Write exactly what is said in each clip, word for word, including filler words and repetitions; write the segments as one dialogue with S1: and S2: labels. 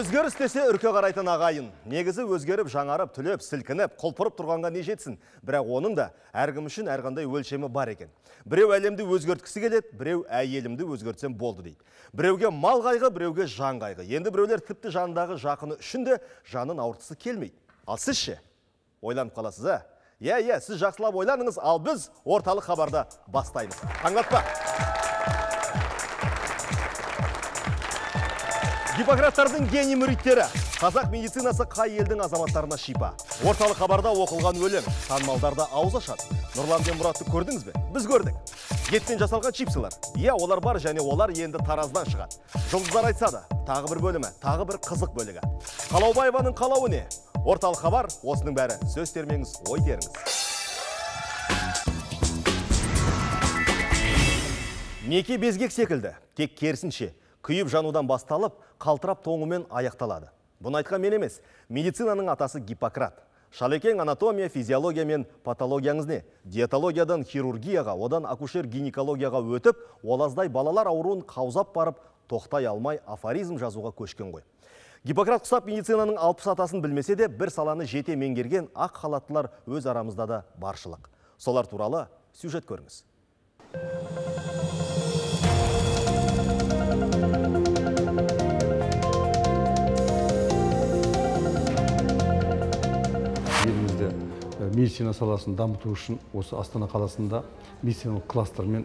S1: Өзгеріс десе үрке қарайтын ағайын. Негізі өзгеріп, жаңарып, түлеп, сілкініп, құлпырып тұрғанға не жетсін. Бірақ оның да әркім үшін әрқандай өлшемі бар екен. Біреу әлемді өзгерткісі келеді, біреу әйелімді өзгертсем болды дейді. Біреуге мал қайғы, біреуге жан қайғы. Енді біреулер тіпті жанындағы жақыны үшін де жанын ауыртқысы келмейді. Ал сіз ше? Ойланып қаласыз, ә? Иә, иә, сіз жақсылап ойланыңыз, ал біз орталық хабарда бастаймыз. Аңлатпа! Гиппократтардың гений мүриттері. Қазақ медицинасы қай елдің азаматтарына шипа. Орталық хабарда оқылған өлім, танымалдарда ауыз ашады. Нұрлан бен Мұратты көрдіңіз бе? Біз көрдік. Еттен жасалған чипсылар. Иә, олар бар және олар енді тараздан шығады. Жұлдыздар айтса да, тағы бір бөлімі, тағы бір қызық бөлігі. Қалаубаеваның қалауы не? Орталық хабар, осының бәрі сөз термеңіз, ой теріңіз. Неке безгек секілді, тек керісінше. Күйіп жанудан басталып, қалтырап тоңумен аяқталады. Бұны айтқан мен емес, медицинаның атасы Гиппократ. Шалекең анатомия, физиология мен патологияңыз не? Диетологиядан хирургияға, одан акушер-гинекологияға өтіп, олаздай балалар ауруын қаузап барып, тоқтай алмай афоризм жазуға көшкен ғой. Гиппократ құсап медицинаның алпыс атасын білмесе де, бір саланы жете меңгерген ақ халаттылар өз арамызда да баршылық. Солар туралы сюжет көріңіз.
S2: Елімізде медицина саласын дамыту үшін осы Астана қаласында медициналық кластермен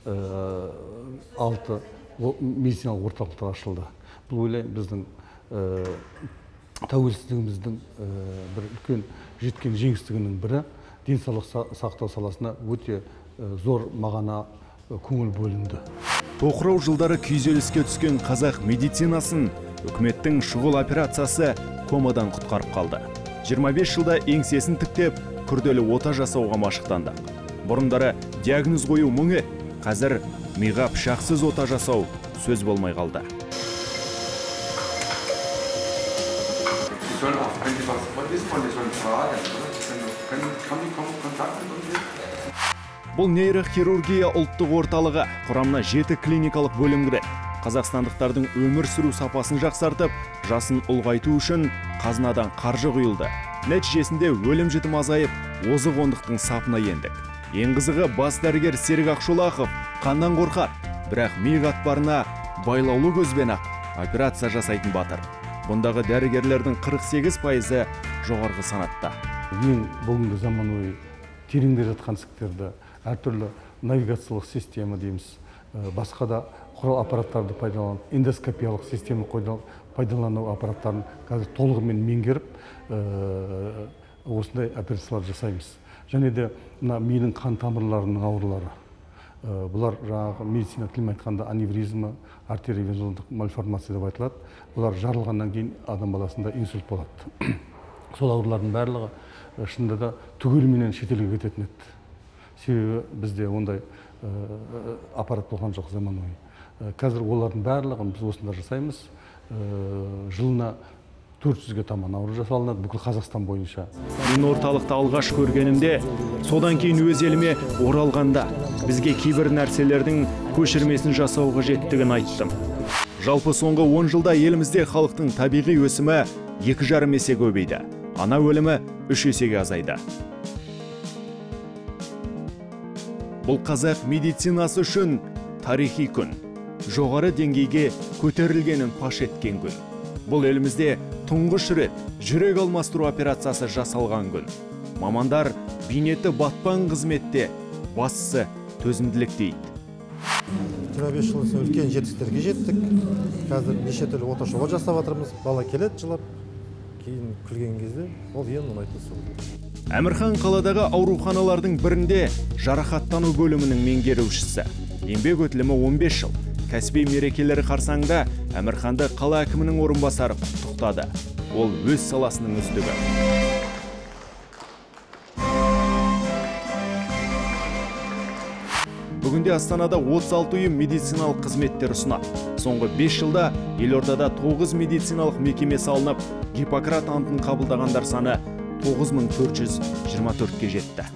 S2: алты медициналық орталықтар ашылды. Бұл ойлаймын біздің тәуелсіздігіміздің бір үлкен жеткен жеңістігінің бірі. Денсаулық сақтау саласына өте зор мағына көңіл бөлінді.
S3: Тоқырау жылдары күйзеліске түскен қазақ медицинасын үкіметтің шұғыл операциясы комадан құтқарып қалды. жиырма бес жылда еңсесін тіктеп, күрделі ота жасауға машықтанды. Бұрындары диагноз қою мұңы, қазір миға пышақсыз ота жасау сөз болмай қалды. Бұл нейрохирургия ұлттық орталығы құрамына жеті клиникалық бөлім кіреді. Қазақстандықтардың өмір сүру сапасын жақсартып, жасын ұлғайту үшін қазынадан қаржы құйылды. Нәтижесінде өлім жітім азайып, озық ондықтың сапына ендік. Ең қызығы бас дәрігер Серік Ақшолақов қаннан қорқады, бірақ ми қатпарына байлаулы көзбен ақ операция жасайтын батыр. Бұндағы дәрігерлердің қырық сегіз пайызы жоғарғы санатта.
S2: Ең бүгінгі заманауи тереңде жатқан ісіктерді, әртүрлі навигациялық система дейміз, басқа да құрал аппараттарды пайдаланып, эндоскопиялық система пайдалану аппараттарын қазір толығымен меңгеріп, осындай операциялар жасаймыз. Және де мидың қан тамырларының аурулары. Бұлар жаңағы медицина тілімен айтқанда аневризма, артериовенозды мальформация деп айтылады. Бұлар жарылғаннан кейін адам баласында инсульт болады. Сол аурулардың барлығы шынында да түгеліменен шетелге кететін еді. Себебі бізде ондай аппарат болған жоқ заманауи. Қазір олардың барлығын біз осында жасаймыз. Жылына төрт жүзге таман ауру жасалынады бүкіл Қазақстан бойынша.
S3: Мен орталықта алғаш көргенімде, содан кейін өз еліме оралғанда бізге кейбір нәрселердің көшірмесін жасау қажеттігін айттым. Жалпы соңғы он жылда елімізде халықтың табиғи өсімі екі жарым есе көбейді. Ана өлімі үш есеге азайды. Бұл қазақ медицинасы үшін тарихи күн. Жоғары деңгейге көтерілгенін паш еткен күн. Бұл елімізде тұңғыш рет жүрек алмастыру операциясы жасалған күн. Мамандар бейнеті батпан қызметте, бастысы төзімділік дейді.
S4: жиырма бес жыл үлкен жетістіктерге жеттік. Қазір неше түрлі ота шоу жасап жатырмыз. Бала келеді жылап, кейін күлген кезде ол ең ұнайтын сол.
S3: Әмірхан қаладағы ауруханалардың бірінде жарақаттану бөлімінің меңгерушісі. Еңбек өтілімі он бес жыл. Кәсіби мерекелері қарсаңда Әмірханды қала әкімінің орынбасары құттықтады. Ол өз саласының үздігі. Бүгінде Астанада отыз алты ұйым медициналық қызметтер ұсынады. Соңғы бес жылда елордада тоғыз медициналық мекеме салынып, Гиппократ антын қабылдағандар саны тоғыз мың төрт жүз жиырма төртке жетті.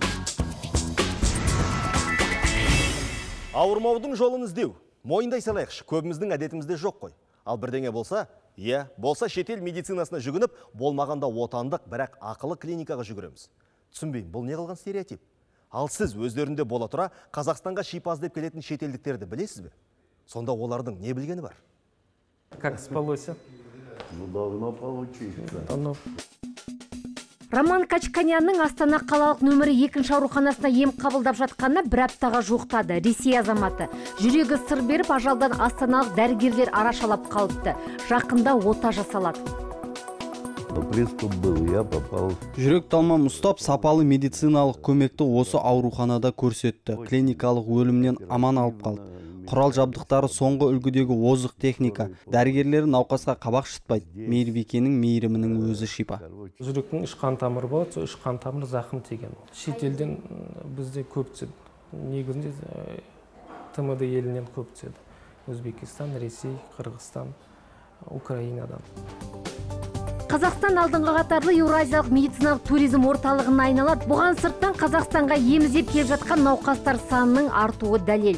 S1: Ауырмаудың жолын іздеу. Мойындай салайықшы, көбіміздің әдетімізде жоқ қой. Ал бірдеңе болса, Е, болса шетел медицинасына жүгініп, болмағанда отандық, бірақ ақылы клиникаға жүгіреміз. Түсінбеймін, бұл не қылған стереотип? Ал сіз өздерінде бола тұра Қазақстанға шипа іздеп келетін шетелдіктерді білесіз бе? Сонда олардың не білгені бар?
S5: Как спалось?
S6: Ну, должно получиться.
S7: Роман Качканянның Астана қалалық нөмірі екінші ауруханасына ем қабылдап жатқанына бір аптаға жуықтады. Ресей азаматы. Жүрегі сыр беріп, ажалдан астаналық дәрігерлер арашалап қалыпты. Жақында ота жасалады.
S6: Приступ был, я попал.
S8: Жүрек талмам ұстап, сапалы медициналық көмекті осы ауруханада көрсетті. Клиникалық өлімнен аман алып қалды. Құрал жабдықтары соңғы үлгідегі озық техника. Дәрігерлері науқасқа қабақ шытпайды. Мейірбикенің мейірімінің өзі шипа.
S5: Жүректің үш қан тамыры болады, сол үш қан тамыры зақым тиген. Шетелден бізде көп түседі. Негізінде ТМД елінен көп түседі. Өзбекистан, Ресей, Қырғызстан, Украинадан.
S7: Қазақстан алдыңғы қатарлы еуразиялық медициналық туризм орталығына айналады. Бұған сырттан Қазақстанға ем іздеп келіп жатқан науқастар санының артуы дәлел.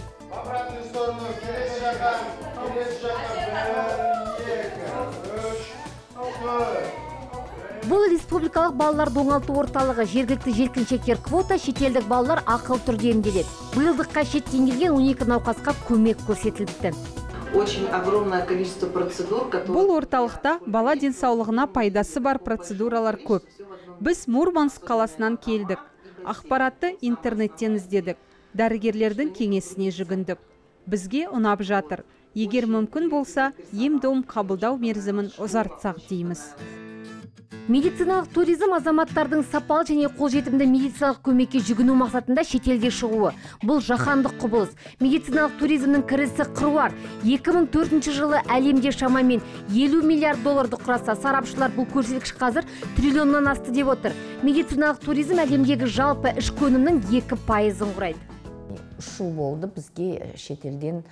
S7: Бұл республикалық балалар оңалту орталығы. Жергілікті желкіншектер квота, шетелдік балалар ақыл түрде емделеді. Биылдыққа шеттен он екі науқасқа көмек көрсетіліпті.
S9: Очень огромное количество процедур, которые...
S10: Бұл орталықта бала денсаулығына пайдасы бар процедуралар көп. Біз Мурманск қаласынан келдік. Ақпаратты интернеттен іздедік. Дәрігерлердің кеңесіне жүгіндік. Бізге ұнап жатыр. Егер мүмкін болса, ем-дом қабылдау мерзімін ұзартсақ дейміз.
S7: Медициналық туризм азаматтардың сапалы және қолжетімді медициналық көмекке жүгіну мақсатында шетелге шығуы. Бұл жаһандық құбылыс. Медициналық туризмнің кірісі қыруар. екі мың төртінші жылы әлемде шамамен елу миллиард долларды құраса, сарапшылар бұл көрсеткіш қазір триллионнан асты деп отыр. Медициналық туризм әлемдегі жалпы ішкі өнімнің екі пайызын құрайды.
S11: Шу болды, бізге шетелден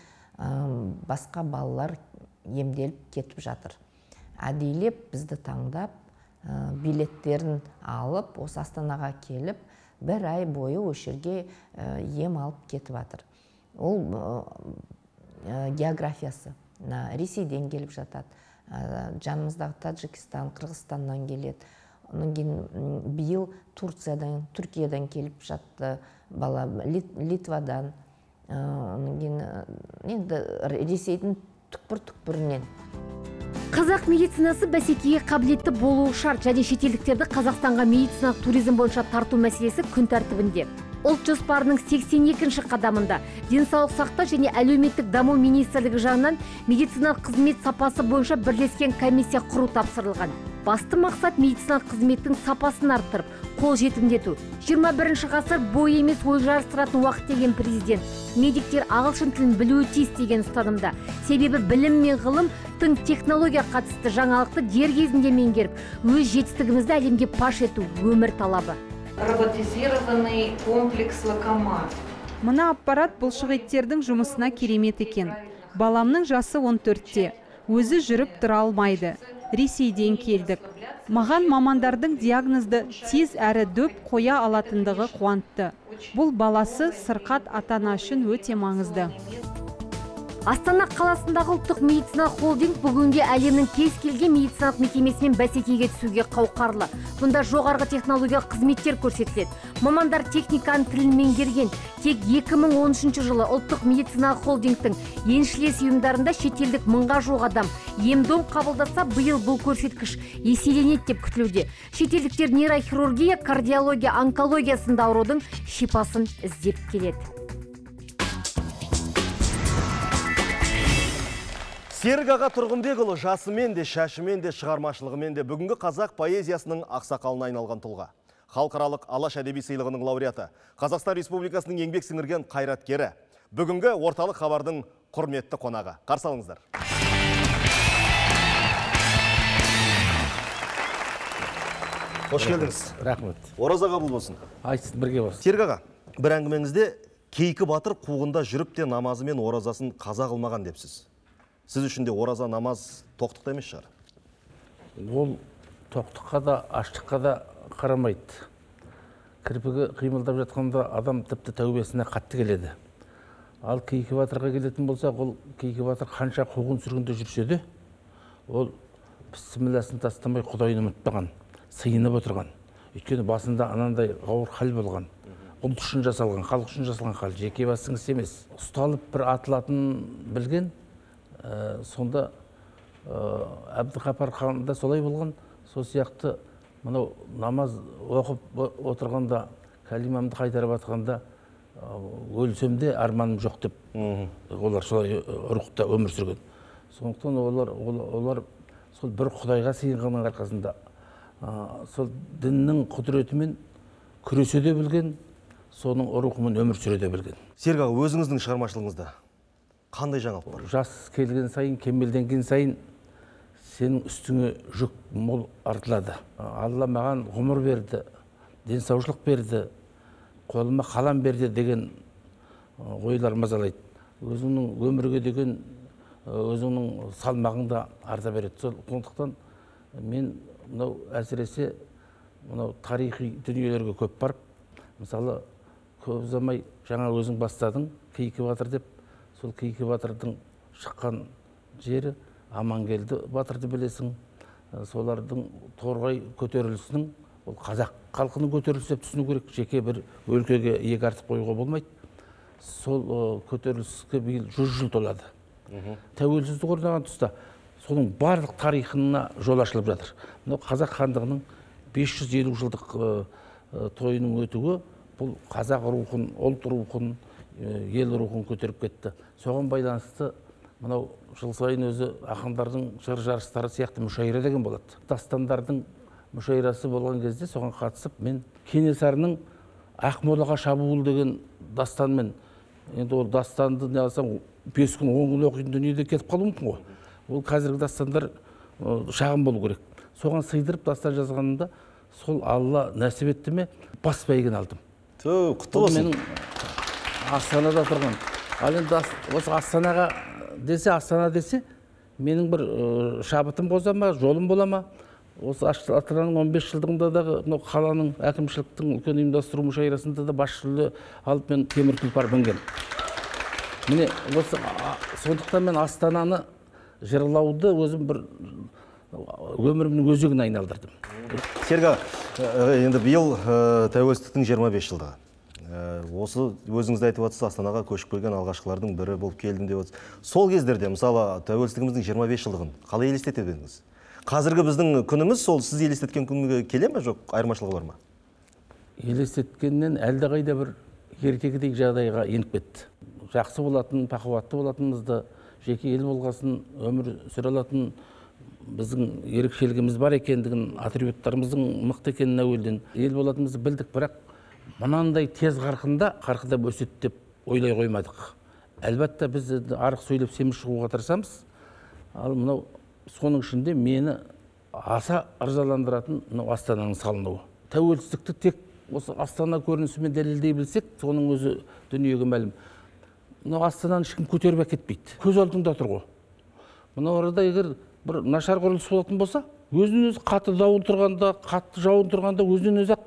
S11: басқа балалар емделіп кетіп жатыр. Әдейлеп бізді таңдап, билеттерін алып, осы Астанаға келіп, бір ай бойы өшерге ем алып кетіп жатыр. Ол географиясы. Ресейден келіп жатады. Жанымыздағы Таджикистан, Қырғызстаннан келеді. Оның кейін биыл Турциядан, Түркиядан келіп жатты бала, Литвадан. Оның кейін Ресейдің түкпір-түкпірінен.
S7: Қазақ медицинасы бәсекеге қабілетті болуы шарт, және шетелдіктерді Қазақстанға медициналық туризм бойынша тарту мәселесі күн тәртібінде. Ұлт жоспарының сексен екінші қадамында денсаулық сақтау және әлеуметтік даму министрлігі жағынан медициналық қызмет сапасы бойынша бірлескен комиссия құру тапсырылған. Басты мақсат медициналық қызметтің сапасын арттырып, қол жетімдету. жиырма бірінші ғасыр бой емес ой жарыстыратын уақыт деген президент. Медиктер ағылшын тілін білуі тиіс деген ұстанымда. Себебі білім мен ғылым тың технология қатысты жаңалықты дер кезінде меңгеріп, өз жетістігімізді әлемге паш ету өмір талабы.
S9: Роботизированный комплекс локомат.
S10: Мына аппарат бұлшықеттердің жұмысына керемет екен. Баламның жасы он төртте. Өзі жүріп тұра алмайды. Ресейден келдік. Маған мамандардың диагнозды тез әрі дөп қоя алатындығы қуантты. Бұл баласы сырқат ата-ана үшін өте маңызды.
S7: Астана қаласындағы ұлттық медициналық холдинг бүгінге әлемнің кез келген медициналық мекемесімен бәсекеге түсуге қауқарлы. Бұнда жоғарғы технологиялық қызметтер көрсетіледі. Мамандар техниканың тілін меңгерген. Тек екі мың он үшінші жылы ұлттық медициналық холдингтің еншілес ұйымдарында шетелдік мыңға жуық адам ем-дом қабылдаса, биыл бұл көрсеткіш еселенеді деп күтілуде. Шетелдіктер нейрохирургия, кардиология, онкология сынды аурудың шипасын іздеп келеді.
S1: Серік аға Тұрғынбекұлы жасымен де, шашымен де, шығармашылығымен де бүгінгі қазақ поэзиясының ақсақалына айналған тұлға. Халықаралық Алаш әдеби сыйлығының лауреаты, Қазақстан Республикасының еңбек сіңірген қайраткері, бүгінгі орталық хабардың құрметті қонағы. Қарсы алыңыздар. Қош келдіңіз.
S12: Рахмет.
S1: Ораза қабыл болсын.
S12: Айтсын, бірге болсын.
S1: Серік аға, бір әңгімеңізде Кейкі батыр қуғында жүріп те намазы мен оразасын қаза қылмаған депсіз. Сіз үшін де ораза намаз тоқтықта емес шығар?
S12: Ол тоқтыққа да, аштыққа да қарамайды. Кірпігі қимылдап жатқанда адам тіпті тәубесіне қатты келеді. Ал Кейкі батырға келетін болсақ, ол Кейкі батыр қанша қуғын сүргінде жүрсе де, ол бісмілласын тастамай Құдайын ұмытпаған, сыйынып отырған. Өйткені басында анандай ауыр хал болған. Ұлт үшін жасалған, халық үшін жасалған хал, жеке басының ісі емес. Ұсталып бір атылатын білген, сонда Әбдіғапар хан да солай болған. Сол сияқты мынау намаз оқып отырғанда, кәлимамды қайтарып атқанда, өлсемде арманым жоқ деп олар солай рухта өмір сүрген. Сондықтан олар олар сол бір Құдайға сыйынғанның арқасында сол діннің құдіретімен күресе де білген, соның рухымен өмір сүре де білген.
S1: Серік аға, өзіңіздің шығармашылығыңызда қандай жаңалық бар?
S12: Жас келген сайын, кемелденген сайын сенің үстіңе жүк мол артылады. Алла маған ғұмыр берді, денсаушылық берді, қолыма қалам берді деген ойлар мазалайды. Өзіңнің өмірге деген өзіңнің салмағыңда арта береді. Сондықтан мен мынау әсіресе мынау тарихи дүниелерге көп барып, мысалы көп ұзамай жаңа өзің бастадың, Кейкі батыр деп, сол Кейкі батырдың шыққан жері Амангелді батырды білесің. Солардың Торғай көтерілісінің, ол қазақ халқының көтерілісі деп түсіну керек, жеке бір өлкеге иек артып қоюға болмайды. Сол көтеріліске биыл жүз жыл толады. Тәуелсіздік орнаған тұста соның барлық тарихына жол ашылып жатыр. Мынау қазақ хандығының бес жүз елу жылдық тойының өтуі бұл қазақ рухын, ұлт рухын, ел рухын көтеріп кетті. Соған байланысты мынау жыл сайын өзі ақындардың жыр жарыстары сияқты мүшайра деген болады. Дастандардың мүшайрасы болған кезде соған қатысып, мен Кенесарының Ақмолаға шабуыл деген дастанмен, енді ол дастанды не алсаң, бес күн он күн оқитын дүниеде кетіп қалуы мүмкін ғой. Ол қазіргі дастандар шағын болу керек. Соған сыйдырып дастан жазғанымда сол Алла нәсіп етті ме, бас бәйгені алдым.
S1: Құтты болсын.
S12: Менің Астанада тұрған. Ал енді осы Астанаға десе, Астана десе, менің бір шабытым қоза ма, жолым бола ма? Осы Астананың он бес жылдығында дағы қаланың әкімшіліктің үлкен ұйымдастыру мүшайрасында да бас жүлде алып мен темір тұлпар мінген. Міне, осы сондықтан мен Астананы жырлауды өзім бір өмірімнің өзегіне айналдырдым.
S1: Серік аға, енді биыл тәуелсіздіктің жиырма бес жылдығы. Осы өзіңізді айтып отырсыз, Астанаға көшіп келген алғашқылардың бірі болып келдім деп отырсыз. Сол кездерде, мысалы, тәуелсіздігіміздің жиырма бес жылдығын қалай елестете едіңіз? Қазіргі біздің күніміз сол сіз елестеткен күнге келе ме, жоқ, айырмашылығы бар ма?
S12: Елестеткеннен әлдеқайда бір ертегідей жағдайға еніп кетті. Жақсы болатын, пақуатты болатынымызды, жеке ел болғасын, өмір сүре алатын біздің ерекшелігіміз бар екендігін, атрибуттарымыздың мықты екенін әуелден ел болатынымызды білдік, бірақ мынандай тез қарқында қарқындап өседі деп ойлай қоймадық. Әлбәтте біз арық сөйлеп семіз шығуға тырысамыз. Ал мынау соның ішінде мені аса ырзаландыратын мынау Астананың салынуы. Тәуелсіздікті тек осы Астана көрінісімен дәлелдей білсек, соның өзі дүниеге мәлім. Мынау Астананы ешкім көтеріп әкетпейді. Көз алдыңда тұр ғой. Мынау арада егер бір нашар құрылыс болатын болса, өзінен өзі қатты дауыл тұрғанда, қатты жауын тұрғанда өзінен өзі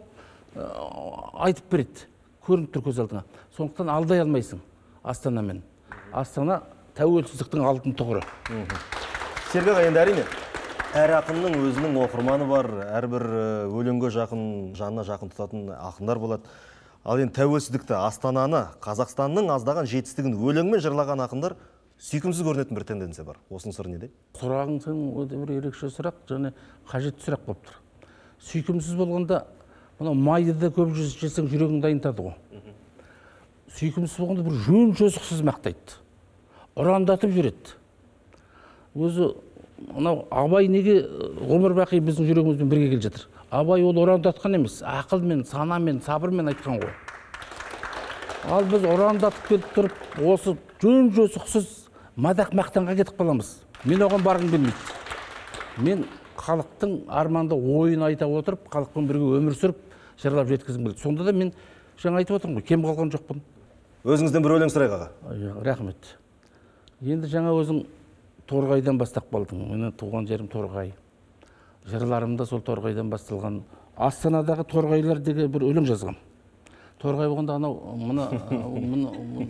S12: айтып береді. Көрініп тұр көз алдыңа. Сондықтан алдай алмайсың Астанамен. Астана тәуелсіздіктің алтын тұғыры.
S1: Серік аға, енді әрине, әр ақынның өзінің оқырманы бар, әрбір өлеңге жақын, жанына жақын тұтатын ақындар болады. Ал енді тәуелсіздікті, Астананы, Қазақстанның аздаған жетістігін өлеңмен жырлаған ақындар сүйкімсіз көрінетін бір тенденция бар. Осының сыры неде?
S12: Сұрағың сенің өте бір ерекше сұрақ, және қажетті сұрақ болып тұр. Сүйкімсіз болғанда, мынау майды да көп жесең жүрегің дайынтады ғой. Сүйкімсіз болғанда бір жөн жосықсыз мақтайды. Ұрандатып жүреді. Өзі мынау Абай неге ғұмыр бақи біздің жүрегімізбен бірге келе жатыр? Абай ол ұрандатқан емес, ақылмен, санамен, сабырмен айтқан ғой. Ал біз ұрандатып келіп тұрып, осы жөн жосықсыз мадақ мақтанға кетіп қаламыз. Мен оған барғым келмейді. Мен халықтың арманды ойын айта отырып, халықпен бірге өмір сүріп, жырлап жеткізгім келді. Сонда да мен жаңа айтып отырмын ғой, кем қалған жоқпын.
S1: Өзіңізден бір өлең сұрайық аға.
S12: Рахмет. Енді жаңа өзің Торғайдан бастап қалдың. Менің туған жерім Торғай. Жырларымда сол Торғайдан басталған. Астанадағы торғайлар деген бір өлең жазғам. Торғай болғанда анау мына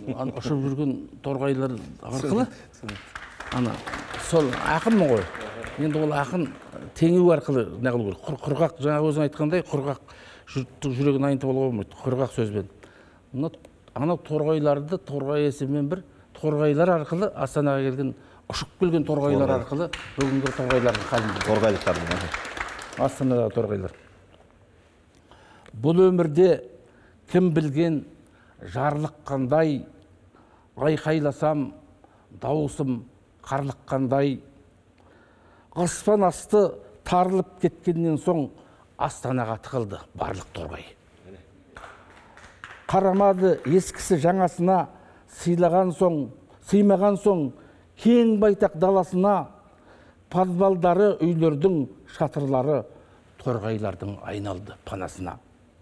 S12: ұшып жүрген торғайлар арқылы ана сол ақынмын ғой. енді ол ақын теңеу арқылы неғылу керек. Құрғақ, жаңа өзің айтқандай, құрғақ жүрегін айнытып алуға болмайды, құрғақ сөзбен. Анау торғайларды торғай есіммен бір торғайлар арқылы Астанаға келген, ұшып келген торғайлар арқылы бүгінгі торғайлардың халін.
S1: Торғайлықтардың.
S12: Астанадағы торғайлар. Бұл өмірде кім білген жарлық қандай, айқайласам дауысым қарлық қандай. Аспан асты тарылып кеткеннен соң Астанаға тығылды барлық торғай. Қарамады ескісі жаңасына, сыйлаған соң, сыймаған соң, кең байтақ даласына, подвалдары үйлердің шатырлары торғайлардың айналды панасына.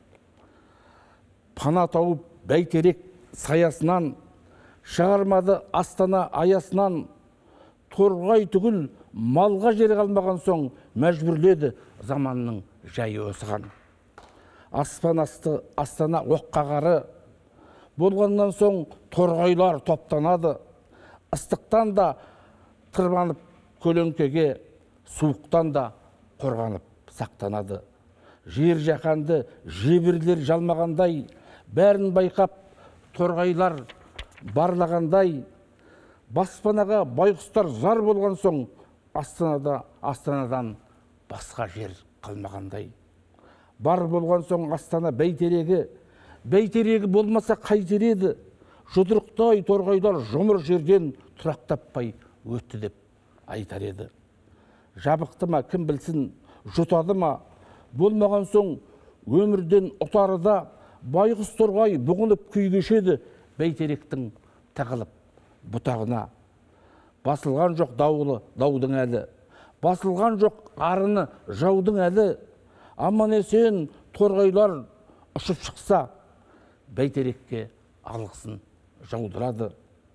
S12: Пана тауып бәйтерек саясынан, шығармады Астана аясынан, торғай түгіл малға жер қалмаған соң, мәжбүрледі заманның жайы осыған. Аспан асты Астана оққағары, болғаннан соң торғайлар топтанады, ыстықтан да тырбанып көлеңкеге, суықтан да қорғанып сақтанады. Жер жақанды жебірлер жалмағандай, бәрін байқап торғайлар барлағандай, баспанаға байғұстар зар болған соң, Астанада Астанадан басқа жер қалмағандай. Бар болған соң Астана бәйтерегі, бәйтерегі болмаса қайтер еді, жұдырықтай торғайлар жұмыр жерден тұрақтаппай өтті деп айтар еді. Жабықты ма, кім білсін, жұтады ма, болмаған соң өмірден ұтарыда байғұс торғай бұғынып күй кешеді бәйтеректің тығылып бұтағына. Басылған жоқ дауылы даудың әлі, басылған жоқ арыны жаудың әлі, аман есен торғайлар ұшып шықса бәйтерекке алғысын жаудырады.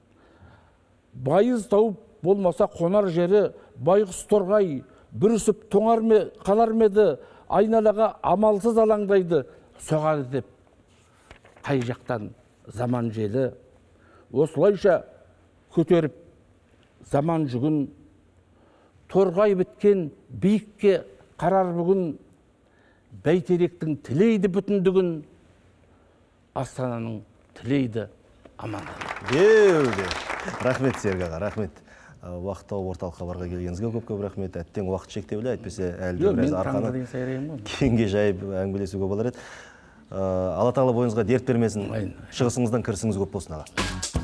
S12: Байыз тауып болмаса қонар жері, байғұс торғай бүрісіп тоңар ме, қалар меді, айналаға амалсыз алаңдайды, соғады деп қай жақтан заман желі. Осылайша көтеріп заман жүгін, торғай біткен биікке қарар бүгін, бәйтеректің тілейді бүтіндігін, Астананың тілейді амандығын.
S1: Деуде. Рахмет Серік аға, рахмет. Уақыт тауып орталық хабарға келгеніңізге көп-көп рахмет. Әттең уақыт шектеулі, әйтпесе әлде біраз арқаны кеңге жайып әңгімелесуге болар еді. Алла тағала бойыңызға дерт бермесін, шығысыңыздан кірісіңіз көп болсын аға.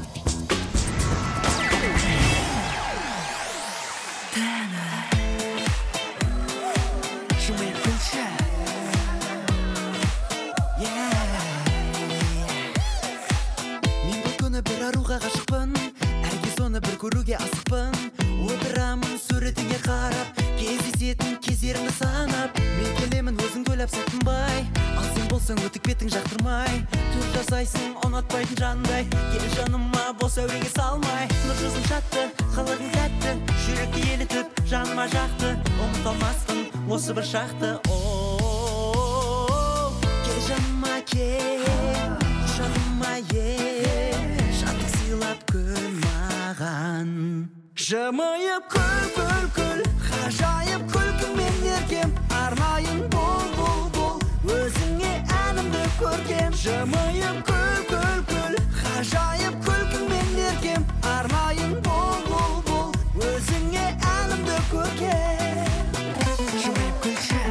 S13: Көруге асықпын, отырамын суретіңе қарап, кездесетін кездерімді санап, мен келемін өзің төләп сәттінбай, ал сен болсаң өтік бетің жақтырмай, түр жасайсың ұнатпайтын жандай, кел жаныма бос әуреге салмай, нұр жүзің шатты, қылығың тәтті, жүректі елітіп жаныма жақты, ұмыта алмаспын осы бір шақты. О, кел жаныма кел, құшағыма ел, шаттық сыйлап күн маған. Жымайып күл, күл, күл, ғажайып күлкіңмен еркем, арнайын бол, бол, бол, өзіңе әнімді көркем. Жымайып күл, күл, күл, ғажайып күлкіңмен еркем, арнайын бол, бол, бол, өзіңе әнімді көркем. Жымайып күлші.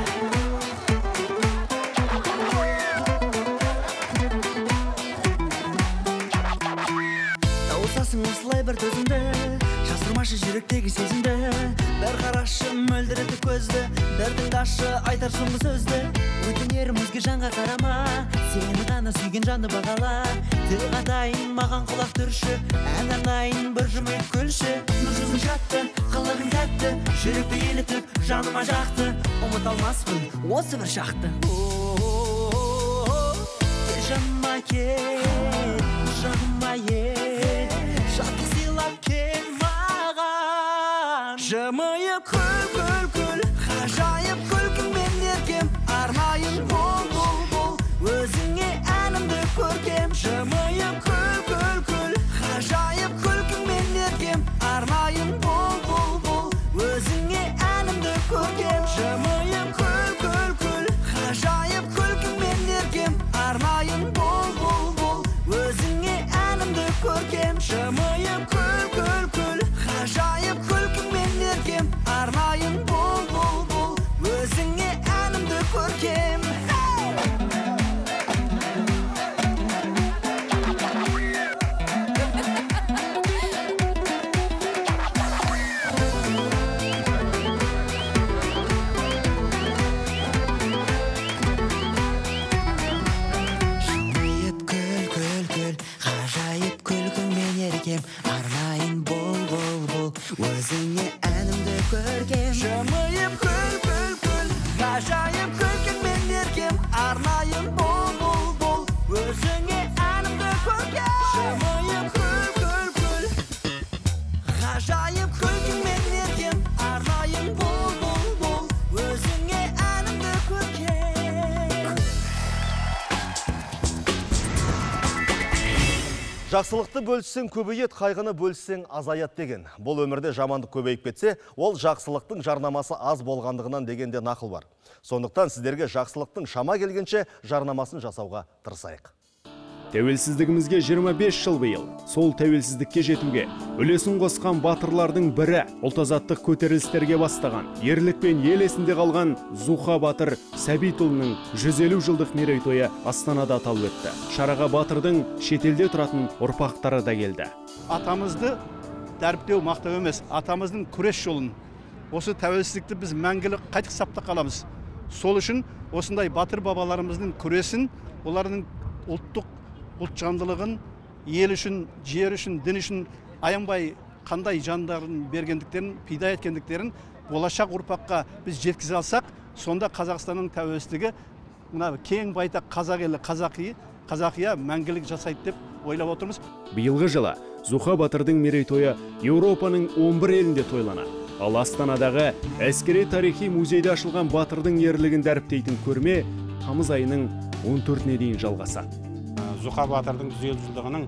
S13: Тауысасың осылай бір төзімді, жасырмашы жүректегі сезімді, бір қарашы мөлдіреді көзді, бір тыңдашы айтар соңғы сөзді. Өтінерім өзге жанға қарама, сені ғана сүйген жанды бағала, тіл қатайын маған құлақ түрші, ән арнайын бір жымиып күлші. Нұр жүзің шатты, қылығың тәтті, жүректі елітіп жаныма жақты, ұмыта алмаспын осы бір шақты. Кел жаныма кел, құшағыма ел, шаттық сыйлап кел маған. Жымиып күл, күл, күл, ғажайып күлкіңмен еркем, арнайын бол, бол, бол, өзіңе әнімді көркем. Жымиып күл, күл, күл, ғажайып күлкіңмен еркем, арнайын бол, бол, бол, өзіңе әнімді
S1: Жақсылықты бөліссең көбейет, қайғыны бөліссең азаят деген. Бұл өмірде жамандық көбейіп кетсе, ол жақсылықтың жарнамасы аз болғандығынан дегенде нақыл бар. Сондықтан сіздерге жақсылықтың шама келгенше жарнамасын жасауға тырысайық.
S3: Тәуелсіздігімізге жиырма бес жыл биыл. Сол тәуелсіздікке жетуге үлесін қосқан батырлардың бірі ұлт-азаттық көтерілістерге бастаған, ерлікпен ел есінде қалған Зуха Батыр Сәбитұлының жүз елу жылдық мерейтойы Астанада аталып өтті. Шараға батырдың шетелде тұратын ұрпақтары да келді.
S14: Атамызды дәріптеу мақтау емес, атамыздың күрес жолын, осы тәуелсіздікті біз мәңгілік қайтып сапта қаламыз. Сол үшін осындай батыр бабаларымыздың күресін, олардың ұлттық ұлтжандылығын, ел үшін, жер үшін, дін үшін аянбай қандай жандарын бергендіктерін, пида еткендіктерін болашақ ұрпаққа біз жеткізе алсақ, сонда Қазақстанның тәуелсіздігі мына кең байтақ қазақ елі, қазақи, қазақия мәңгілік жасайды деп ойлап отырмыз.
S3: Биылғы жылы Зуха Батырдың мерейтойы Еуропаның он бір елінде тойланады. Ал Астанадағы әскери тарихи музейде ашылған батырдың ерлігін дәріптейтін көрме тамыз айының он төртіне дейін жалғасады.
S15: Зуха Батырдың жүз елу жылдығының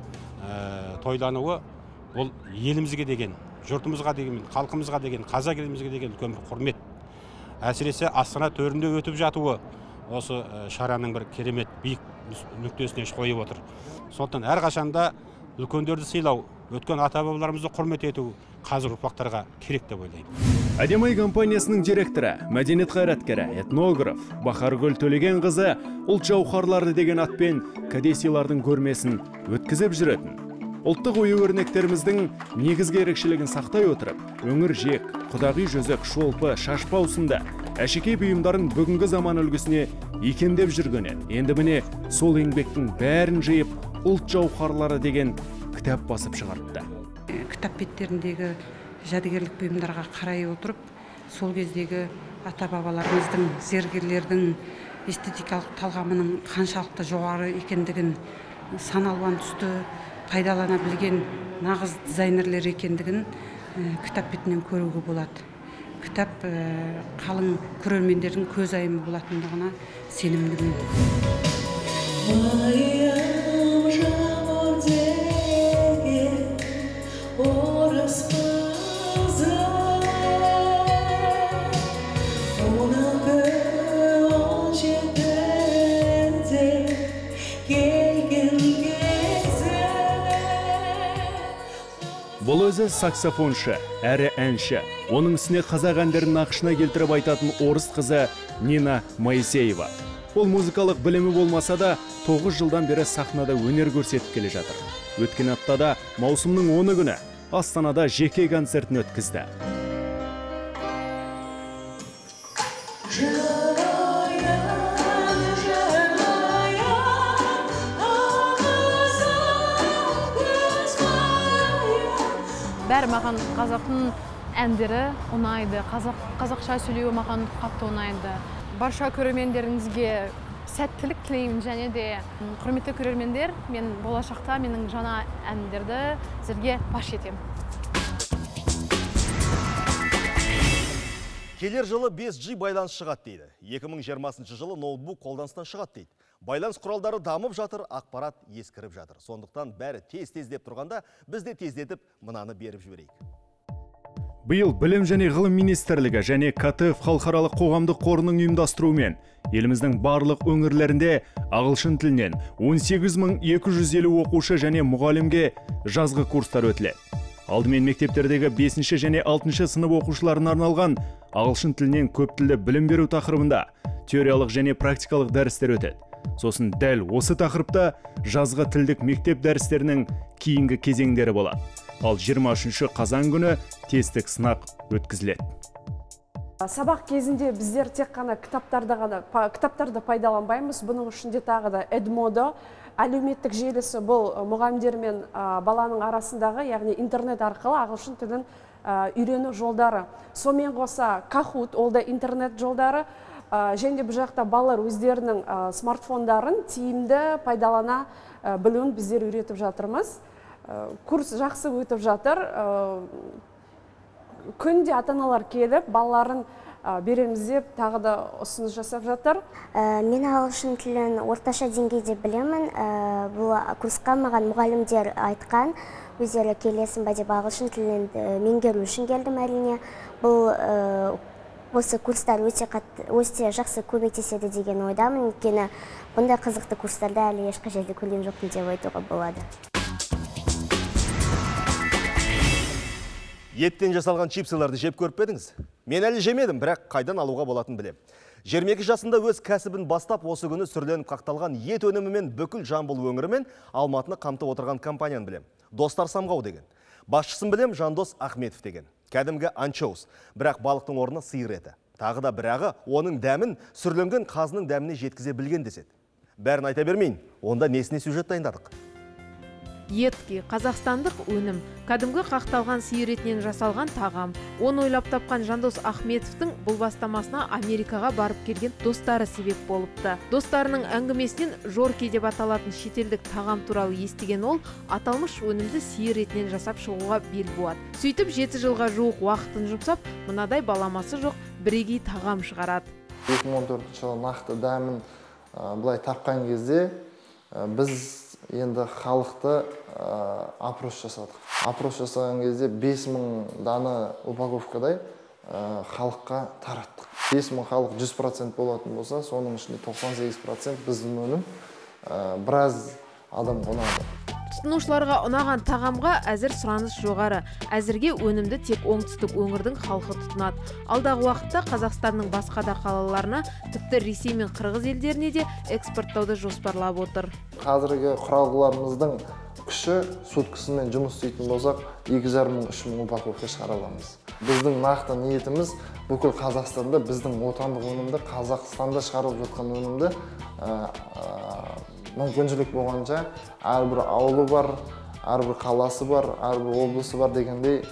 S15: тойлануы ол елімізге деген, жұртымызға деген, халқымызға деген, қазақ елімізге деген үлкен бір құрмет. Әсіресе Астана төрінде өтіп жатуы осы шараның бір керемет биік нүктесіне қойып отыр. Сондықтан әрқашанда үлкендерді сыйлау, өткен ата-бабаларымызды құрмет ету қазір ұрпақтарға керек деп ойлаймын.
S3: Әдемай компаниясының директоры, мәдениет қайраткері, этнограф Бахаргүл Төлеген қызы ұлт жауһарлары деген атпен кәдесыйлардың көрмесін өткізіп жүретін. Ұлттық ою-өрнектеріміздің негізгі ерекшелігін сақтай отырып, өңір жек, құдағи жүзік, шолпы, шашпа сынды әшекей бұйымдарын бүгінгі заман үлгісіне икемдеп жүрген еді. Енді міне сол еңбектің бәрін жиып, ұлт жауһарлары деген кітап басып шығарыпты.
S16: Кітап беттеріндегі жәдігерлік бұйымдарға қарай отырып, сол кездегі ата-бабаларымыздың, зергерлердің эстетикалық талғамының қаншалықты жоғары екендігін, сан алуан түсті пайдалана білген нағыз дизайнерлер екендігін кітап бетінен көруге болады. Кітап қалың көрермендердің көз айымы болатындығына сенімдімін.
S3: Бұл өзі саксофоншы, әрі әнші. Оның үстіне қазақ әндерін нақышына келтіріп айтатын орыс қызы Нина Моисеева. Ол музыкалық білімі болмаса да, тоғыз жылдан бері сахнада өнер көрсетіп келе жатыр. Өткен аптада маусымның оны күні Астанада жеке концертін өткізді.
S17: Бәрі маған қазақтың әндері ұнайды, қазақша сөйлеуі маған қатты ұнайды. Барша көрермендеріңізге сәттілік тілеймін, және де құрметті көрермендер, мен болашақта менің жаңа әндерді сіздерге паш етемін.
S1: Келер жылы бес джи байланыс шығады дейді. екі мың жиырмасыншы жылы ноутбук қолданыстан шығады дейді. Байланыс құралдары дамып жатыр, ақпарат ескіріп жатыр. Сондықтан бәрі тез-тез деп тұрғанда, біз де тездетіп мынаны беріп жіберейік.
S3: Биыл Білім және ғылым министрлігі және КТФ халықаралық қоғамдық қорының ұйымдастыруымен еліміздің барлық өңірлерінде ағылшын тілінен он сегіз мың екі жүз елу оқушы және мұғалімге жазғы курстар өтіледі. Алдымен мектептердегі бесінші және алтыншы сынып оқушыларына арналған ағылшын тілінен көп тілді білім беру тақырыбында теориялық және практикалық дәрістер өтеді. Сосын дәл осы тақырыпта жазғы тілдік мектеп дәрістерінің кейінгі кезеңдері болады. Ал жиырма үшінші қазан күні тестік сынақ өткізіледі.
S18: Сабақ кезінде біздер тек қана кітаптарды ғана кітаптарды пайдаланбаймыз. Бұның ішінде тағы да Edmodo әлеуметтік желісі, бұл мұғалімдер мен баланың арасындағы, яғни интернет арқылы ағылшын тілін үйрену жолдары. Сонымен қоса Kahoot, ол да интернет жолдары. Және бұл жақта балалар өздерінің смартфондарын тиімді пайдалана білуін біздер үйретіп жатырмыз. Курс жақсы өтіп жатыр. Күнде ата-аналар келіп, балаларын береміз деп тағы да ұсыныс жасап жатыр.
S19: Мен ағылшын тілін орташа деңгейде білемін. Бұл курсқа маған мұғалімдер айтқан, өздері келесің ба деп ағылшын тілін меңгеру үшін келдім әрине. Бұл осы курстар өте өте жақсы көмектеседі деген ойдамын, өйткені бұндай қызықты курстарда әлі ешқай жерде көрген жоқпын деп айтуға болады.
S1: Еттен жасалған чипсыларды жеп көріп педіңіз? Мен әлі жемедім, бірақ қайдан алуға болатын білем. жиырма екі жасында өз кәсібін бастап, осы күні сүрленіп қақталған ет өнімімен бүкіл Жамбыл өңірі мен Алматыны қамтып отырған компанияны білем. Достар Самғау деген. Басшысын білем Жандос Ахметов деген. Кәдімгі анчоус, бірақ балықтың орны сиыр еті. Тағы да бірағы оның дәмін сүрленген қазының дәміне жеткізе білген деседі. Бәрін айта бермейін, онда несіне сюжет дайындадық?
S20: Етке қазақстандық өнім, кәдімгі қақталған сиыр етінен жасалған тағам. Оны ойлап тапқан Жандос Ахметовтың бұл бастамасына Америкаға барып келген достары себеп болыпты. Достарының әңгімесінен жорки деп аталатын шетелдік тағам туралы естіген ол, аталмыш өнімді сиыр етінен жасап шығуға бел буады. Сөйтіп жеті жылға жуық уақытын жұмсап, мынадай баламасы жоқ бірегей тағам шығарады.
S21: екі мың он төртінші жылы нақты дәмін былай тапқан кезде біз енді халықты опрос жасадық. Опрос жасаған кезде бес мың дана упаковкадай халыққа тараттық. бес мың халық жүз процент болатын болса, соның ішінде тоқсан сегіз процент біздің өнім біраз адам ұнады.
S20: Тұтынушыларға ұнаған тағамға әзір сұраныс жоғары. Әзірге өнімді тек оңтүстік өңірдің халқы тұтынады. Алдағы уақытта Қазақстанның басқа да қалаларына, тіпті Ресей мен Қырғыз елдеріне де экспорттауды жоспарлап отыр.
S21: Қазіргі құралғыларымыздың күші суткасымен жұмыс істейтін болсақ, екі жарым мың үш мың упаковка шығара аламыз. Біздің нақты ниетіміз бүкіл Қазақстанда біздің отандық өнімді, Қазақстанда шығарып жатқан өнімді мүмкіншілік болғанша әрбір ауылы бар, әрбір қаласы бар, әрбір облысы бар дегендей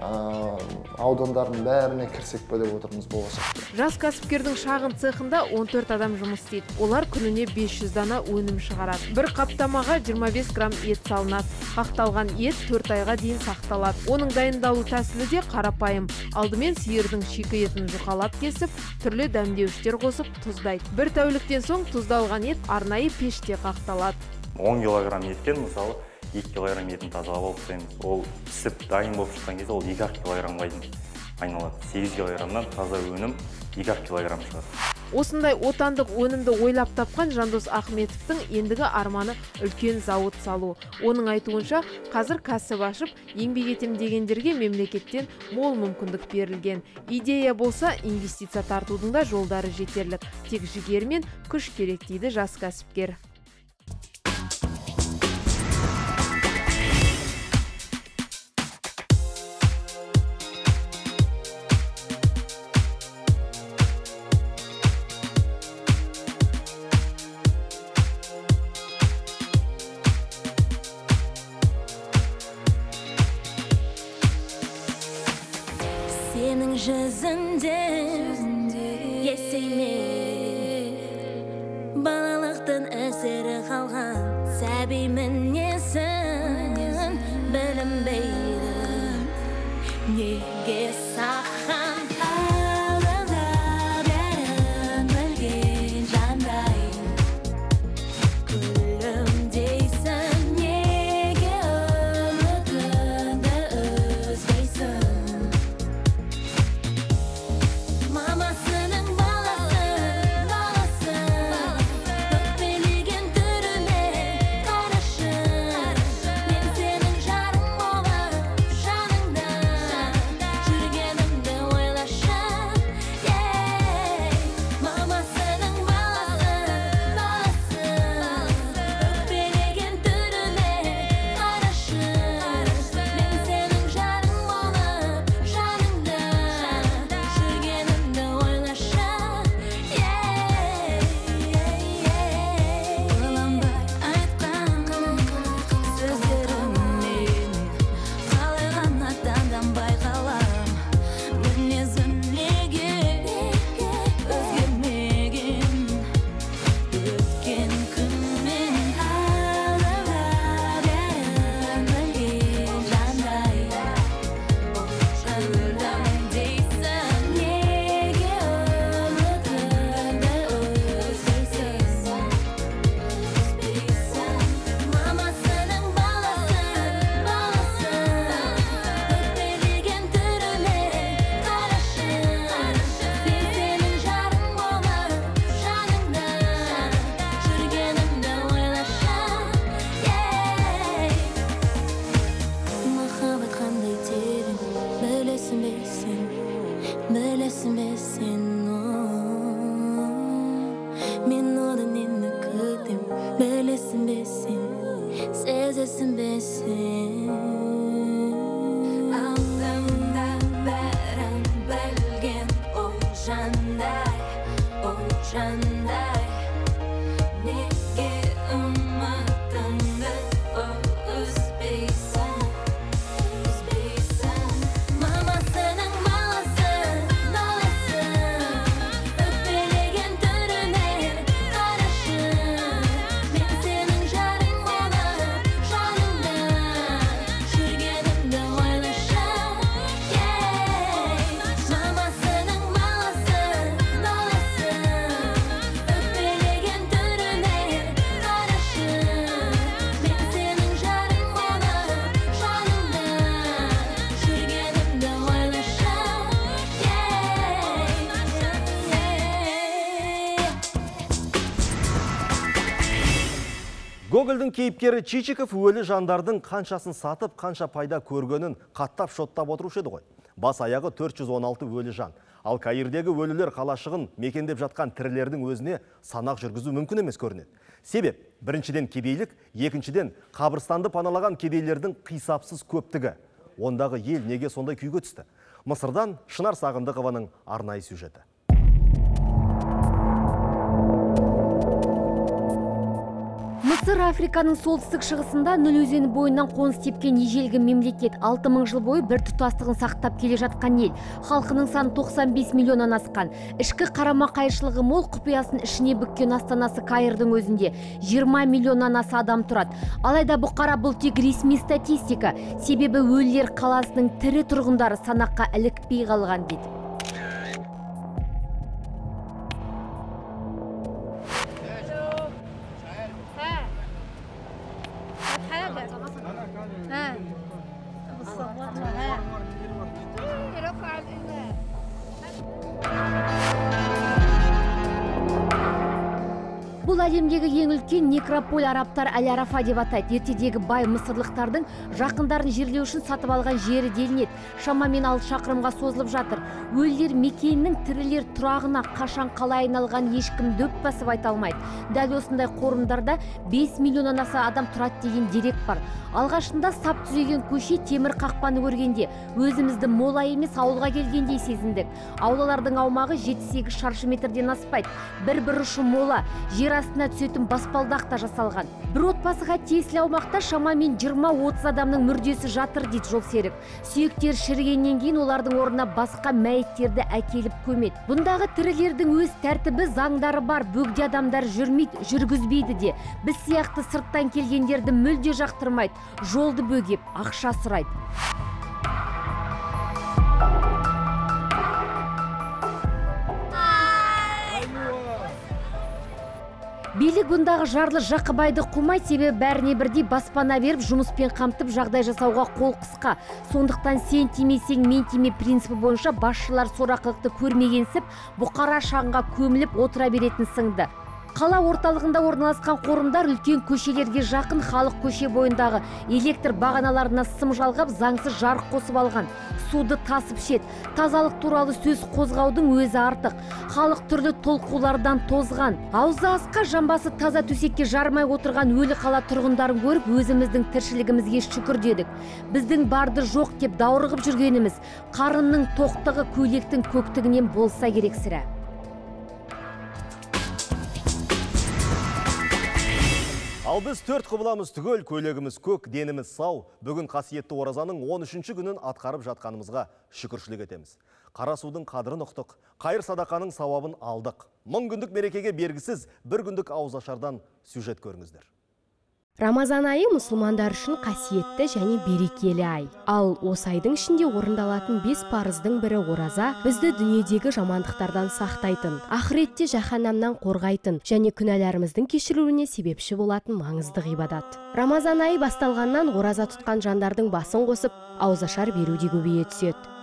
S21: аудандардың бәріне кірсек пе деп отырмыз болашақта.
S20: Жас кәсіпкердің шағын цехында он төрт адам жұмыс істейді. Олар күніне бес жүз дана өнім шығарады. Бір қаптамаға жиырма бес грамм ет салынады. Қақталған ет төрт айға дейін сақталады. Оның дайындалу тәсілі де қарапайым. Алдымен сиырдың шикі етін жұқалап кесіп, түрлі дәмдеуіштер қосып тұздайды. Бір тәуліктен соң тұздалған ет арнайы пеште қақталады.
S22: он килограмм еттен мысалы екі килограмм етін тазалап алып тастаймыз. Ол пісіп дайын болып шыққан кезде ол екі килограммға айналады. сегіз килограммнан таза өнім екі килограмм шығады.
S20: Осындай отандық өнімді ойлап тапқан Жандос Ахметовтың ендігі арманы үлкен зауыт салу. Оның айтуынша, қазір кәсіп ашып, еңбек етем дегендерге мемлекеттен мол мүмкіндік берілген. Идея болса, инвестиция тартудың да жолдары жетерлік. Тек жігер мен күш керек дейді жас кәсіпкер.
S23: Сенің жүзінде есейме, балалықтың әсері қалған сәби мінезін білінбейді. Неге саған алдыңда бәрін білген жандай күлімдейсің, неге үмітіңді үзбейсің? Мамасының баласы, баласы, өкпелеген түріне қарашы. Мен сенің жарың болып, жаныңда жүргенімді ойлашы. Мамасының баласы, сезесінбесін алдымда бәрін білген ол жандай ол жандай неге үмітіңді үзбейсің үзбейсің мамасының баласы баласы өкпелеген түріне қарашы мен сенің жарың болып жаныңда жүргенімді ойлашы мамасының баласы баласы өкпелеген түріне қарашы мен сенің жарың болып жаныңда жүргенімді ойлашы
S1: Гогольдің кейіпкері Чичиков өлі жандардың қаншасын сатып, қанша пайда көргенін қаттап шоттап отырушы еді ғой. Бас аяғы төрт жүз он алты өлі жан. Ал Каирдегі өлілер қалашығын мекендеп жатқан тірілердің өзіне санақ жүргізу мүмкін емес көрінеді. Себеп, біріншіден кедейлік, екіншіден қабырстанды паналаған кедейлердің қисапсыз көптігі. Ондағы ел неге сондай күйге түсті? Мысырдан Шынар Сағындықованың арнайы сюжеті.
S7: Мысыр Африканың солтүстік шығысында Ніл өзені бойынан қоныс тепкен ежелгі мемлекет. алты мың жыл бойы бір тұтастығын сақтап келе жатқан ел. Халқының саны тоқсан бес миллионнан асқан. Ішкі қарама қайшылығы мол, құпиясын ішіне бүккен астанасы Каирдің өзінде жиырма миллионнан аса адам тұрады. Алайда бұқара бұл тек ресми статистика. Себебі өлілер қаласының тірі тұрғындары санаққа ілікпей қалған дейді. Бұл әлемдегі ең үлкен некрополь арабтар Әл-Арафа деп атайды. Ертедегі бай мысырлықтардың жақындарын жерлеу үшін сатып алған жері делінеді. Шамамен алты шақырымға созылып жатыр. Өлілер мекенінің тірілер тұрағына қашан қалай айналған ешкім дөп басып айта алмайды. Дәл осындай қорымдарда бес миллионнан аса адам тұрады деген дерек бар. Алғашында сап түзеген көше темір қақпаны көргенде өзімізді мола емес ауылға келгендей сезіндік. Аулалардың аумағы жеті сегіз шаршы метрден аспайды. Бір-бір ұшы мола, жер астына түсетін баспалдақ та жасалған. Бір отбасыға тиесілі аумақта шамамен жиырма отыз адамның мүрдесі жатыр дейді жолсерік. Сүйектер шірігеннен кейін олардың орнына басқа мәйіттерді әкеліп көмеді. Бұндағы тірілердің өз тәртібі, заңдары бар. Бөгде адамдар жүрмейді, жүргізбейді де. Біз сияқты сырттан келгендерді мүлде жақтырмайды. Жолды бөгеп, ақша сұрайды. Билік бұндағы жарлы Жақыбайды қумай, себебі бәріне бірдей баспана беріп, жұмыспен қамтып жағдай жасауға қол қысқа. Сондықтан сен тимесең мен тиме принципі бойынша басшылар сорақылықты көрмегенсіп, бұқара шаңға көміліп отыра беретін сыңды. Қала орталығында орналасқан қорымдар үлкен көшелерге жақын, халық көше бойындағы электр бағаналарына сым жалғап, заңсыз жарық қосып алған. Суды тасып шет. Тазалық туралы сөз қозғаудың өзі артық. Халық түрлі толқулардан тозған. Аузы асқа, жамбасы таза төсекке жармай отырған өлі қала тұрғындарын көріп, өзіміздің тіршілігімізге шүкір дедік. Біздің барды жоқ деп даурығып жүргеніміз қарынның тоқтығы көйлектің көктігінен болса керек сірә.
S1: Ал біз төрт құбыламыз түгел, көйлегіміз көк, деніміз сау. Бүгін қасиетті оразаның он үшінші күнін атқарып жатқанымызға шүкіршілік етеміз. Қара судың қадірін ұқтық, қайыр садақаның сауабын алдық. Мың күндік мерекеге бергісіз бір күндік ауызашардан сюжет көріңіздер.
S2: Рамазан айы мұсылмандар үшін қасиетті және берекелі ай. Ал осы айдың ішінде орындалатын бес парыздың бірі ораза бізді дүниедегі жамандықтардан сақтайтын, ақыретте жаһаннамнан қорғайтын және күнәларымыздың кешірілуіне себепші болатын маңызды ғибадат. Рамазан айы басталғаннан ораза тұтқан жандардың басын қосып, ауызашар беру де көбейе түседі.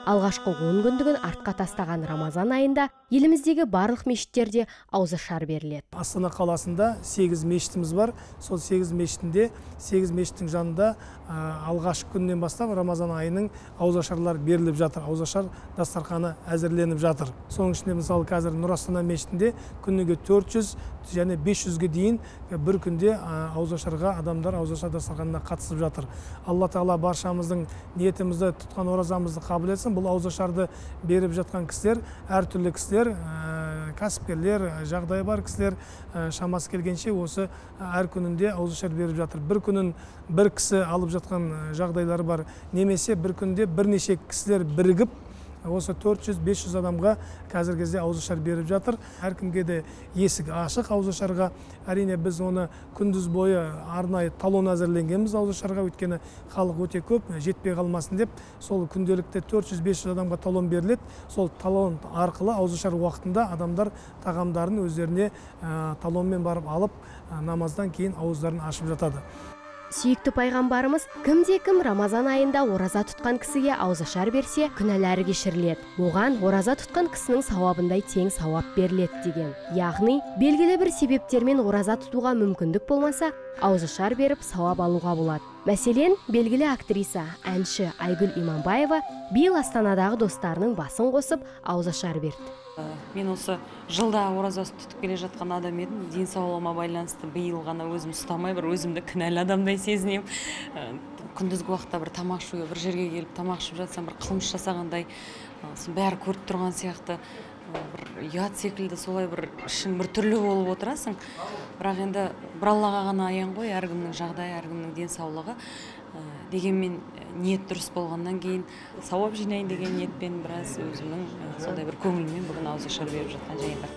S2: Алғашқы он күндігін артқа тастаған Рамазан айында еліміздегі барлық мешіттерде ауызашар беріледі.
S4: Астана қаласында сегіз мешітіміз бар. Сол сегіз мешітінде, сегіз мешіттің жанында алғашқы күннен бастап Рамазан айының ауызашарлар беріліп жатыр. Ауызашар дастарханы әзірленіп жатыр. Соның ішінде мысалы қазір Нұр Астана мешітінде күніге төрт жүз және бес жүзге дейін бір күнде ауызашарға адамдар ауызашар дастарханына қатысып жатыр. Алла Тағала баршамыздың ниетімізді, тұтқан оразамызды қабыл етсін. Бұл ауызашарды беріп жатқан кісілер, әртүрлі кісілер, кәсіпкерлер, жағдайы бар кісілер шамасы келгенше осы әр күнінде ауызашар беріп жатыр. Бір күнін бір кісі алып жатқан жағдайлары бар. Немесе бір күнде бірнеше кісілер бірігіп осы төрт жүз бес жүз адамға қазіргі кезде ауызашар беріп жатыр. Әркімге де есік ашық ауызашарға. Әрине біз оны күндіз бойы арнайы талон әзірленгенбіз ауызашарға, өйткені халық өте көп, жетпей қалмасын деп, сол күнделікте төрт жүз бес жүз адамға талон беріледі. Сол талон арқылы ауызашар уақытында адамдар тағамдарын өздеріне талонмен барып алып, намаздан кейін ауыздарын ашып жатады.
S2: Сүйікті пайғамбарымыз кімде-кім Рамазан айында ораза тұтқан кісіге ауызашар берсе, күнәлары кешіріледі. Оған ораза тұтқан кісінің сауабындай тең сауап беріледі деген. Яғни, белгілі бір себептермен ораза тұтуға мүмкіндік болмаса, ауызашар беріп сауап алуға болады. Мәселен, белгілі актриса, әнші Айгүл Иманбаева биыл Астанадағы достарының басын қосып ауызашар берді.
S6: Мен осы жылда ораза тұтып келе жатқан адам едім. Денсаулығыма байланысты биыл ғана өзім ұстамай, бір өзімді кінәлі адамдай сезінемін. Күндізгі уақытта бір тамақ ішуге, бір жерге келіп тамақ ішіп жатсам, бір қылмыс жасағандай, бәрі көріп тұрған сияқты, бір ұят секілді, солай бір ішің бір түрлі болып отырасың. Бірақ енді бір Аллаға ғана аян ғой, әркімнің жағдайы, әркімнің денсаулығы. Дегенмен ниет дұрыс болғаннан кейін сауап жинайын деген ниетпен біраз өзімнің сондай бір көңілмен бүгін ауызашар беріп жатқан жайында.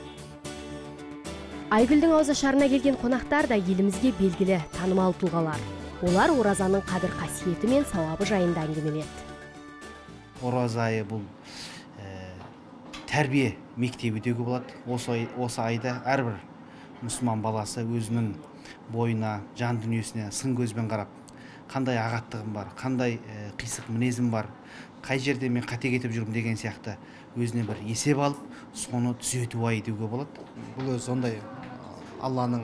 S2: Айгүлдің ауызашарына келген қонақтар да елімізге белгілі танымал тұлғалар. Олар оразаның қадір қасиеті мен сауабы жайында әңгімеледі.
S8: Ораза айы бұл тәрбие мектебі деуге болады. Осы айда әрбір мұсылман баласы өзінің бойына, жан дүниесіне сын көзбен қарап, қандай ағаттығым бар, қандай қисық мінезім бар, қай жерде мен қате кетіп жүрмін деген сияқты өзіне бір есеп алып, соны түзету айы деуге болады.
S24: Бұл өзі сондай Алланың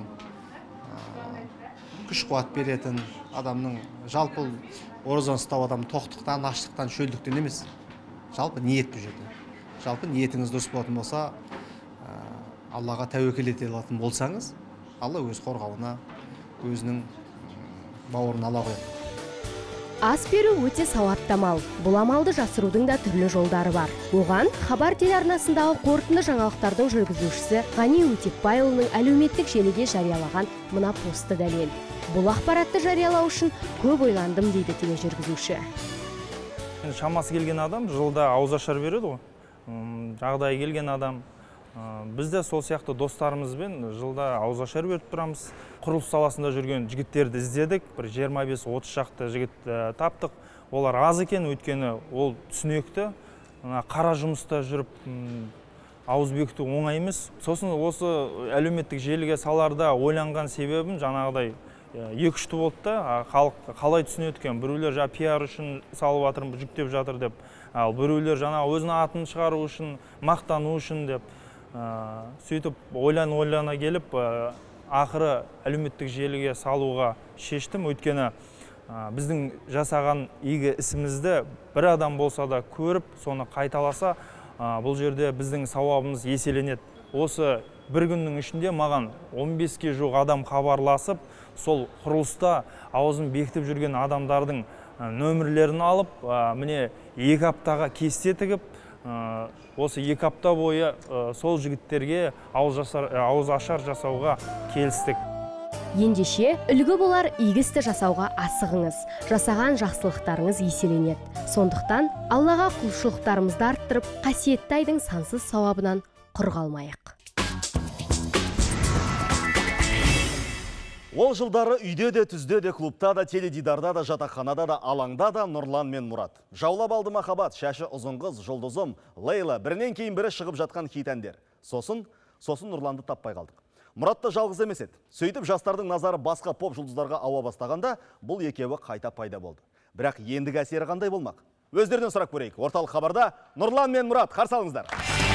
S24: күш қуат беретін адамның, жалпы оразаны ұстау адам тоқтықтан, аштықтан, шөлдіктен емес. Жалпы ниет бұл жерде. Жалпы ниетіңіз дұрыс болатын болса, Аллаға тәуекел ете алатын болсаңыз, Алла өз қорғауына, өзінің бауырын ала қояды.
S2: Ас беру өте сауапты амал. Бұл амалды жасырудың да түрлі жолдары бар. Оған Хабар телеарнасындағы қорытынды жаңалықтардың жүргізушісі Ғани Өтепбайұлының әлеуметтік желіге жариялаған мына посты дәлел. Бұл ақпаратты жариялау үшін көп ойландым дейді тележүргізуші.
S25: Шамасы келген адам жылда ауызашар береді ғой. Жағдайы келген адам. Біз де сол сияқты достарымызбен жылда ауызашар беріп тұрамыз. Құрылыс саласында жүрген жігіттерді іздедік. Бір жиырма бес отыз шақты жігіт таптық. Олар аз екен, өйткені ол түсінекті. Қара жұмыста жүріп ауыз бекіту оңай емес. Сосын осы әлеуметтік желіге саларда ойланған себебім жаңағыдай екі-үшті болды да, халық қалай түсінеді екен. Біреулер жаңа пиар үшін салып жатыр, жүктеп жатыр деп. Ал біреулер жаңа өзінің атын шығару үшін, мақтану үшін деп. Сөйтіп ойлан-ойлана келіп, ақыры әлеуметтік желіге салуға шештім. Өйткені біздің жасаған игі ісімізді бір адам болса да көріп, соны қайталаса, бұл жерде біздің сауабымыз еселенеді. Осы бір күннің ішінде маған он беске жуық адам хабарласып, сол құрылыста аузын бекітіп жүрген адамдардың нөмірлерін алып, міне екі аптаға кесте тігіп, осы екі апта бойы сол жігіттерге ауыз ашар жасауға келістік.
S2: Ендеше, үлгі болар игі істі жасауға асығыңыз. Жасаған жақсылықтарыңыз еселенеді. Сондықтан Аллаға құлшылықтарымызды арттырып, қасиетті айдың сансыз сауабынан құр қалмайық.
S1: Ол жылдары үйде де, түзде де, клубта да, теледидарда да, жатақханада да, алаңда да Нұрлан мен Мұрат. Жаулап алды махаббат, шашы ұзын қыз, жұлдызым, Лейла, бірінен кейін бірі шығып жатқан хит әндер. Сосын, сосын Нұрланды таппай қалдық. Мұрат та жалғыз емес еді. Сөйтіп жастардың назары басқа поп жұлдыздарға ауа бастағанда, бұл екеуі қайта пайда болды. Бірақ ендігі әсері қандай болмақ? Өздерінен сұрақ көрейік. Орталық хабарда Нұрлан мен Мұрат, қарсы алыңыздар.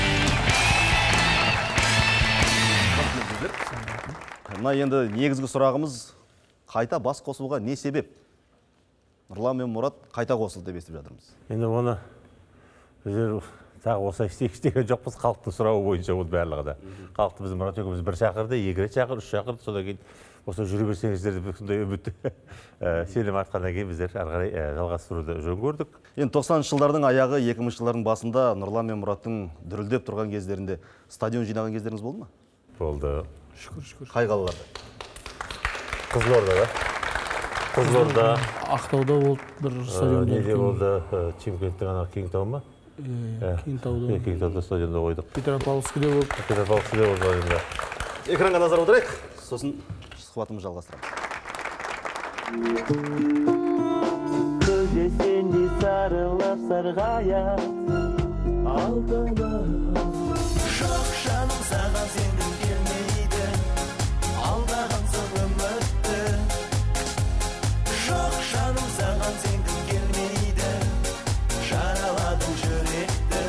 S1: Мына енді негізгі сұрағымыз, қайта бас қосуға не себеп? Нұрлан мен Мұрат қайта қосылды деп естіп жатырмыз.
S5: Енді оны біздер тағы осылай істеген жоқпыз, халықтың сұрауы бойынша ол барлығы да. Халықты біз Мұрат екеуміз бір шақырды, екі рет шақырды, үш шақырды, содан кейін осы жүре берсеңіздер деп сондай үміт сенім артқаннан кейін біздер ары қарай жалғастыруды жөн көрдік.
S1: Енді тоқсаныншы жылдардың аяғы, екі мыңыншы жылдардың басында Нұрлан мен Мұраттың дүрілдеп тұрған кездерінде стадион жинаған кездеріңіз болды ма?
S5: Болды.
S4: Шүкір, шүкір.
S1: Қай қалаларда?
S5: Қызылордада. Қызылорда.
S4: Ақтауда болды бір стадионда.
S5: Неде болды? Чемкенттің ана Кеңтау ма?
S4: Кеңтауда.
S5: Кеңтауда стадионда қойдық.
S4: Петропавловскіде болды.
S5: Петропавловскіде болды стадионда.
S1: Экранға назар аударайық, сосын сұхбатымыз жалғастырамыз.
S23: Көздесенде сарылып сарғаят алтыным. Жоқ жаным саған сенгім келмейді, алдаған соң үмітті. Жоқ жаным саған сенгім келмейді, жараладың жүректі.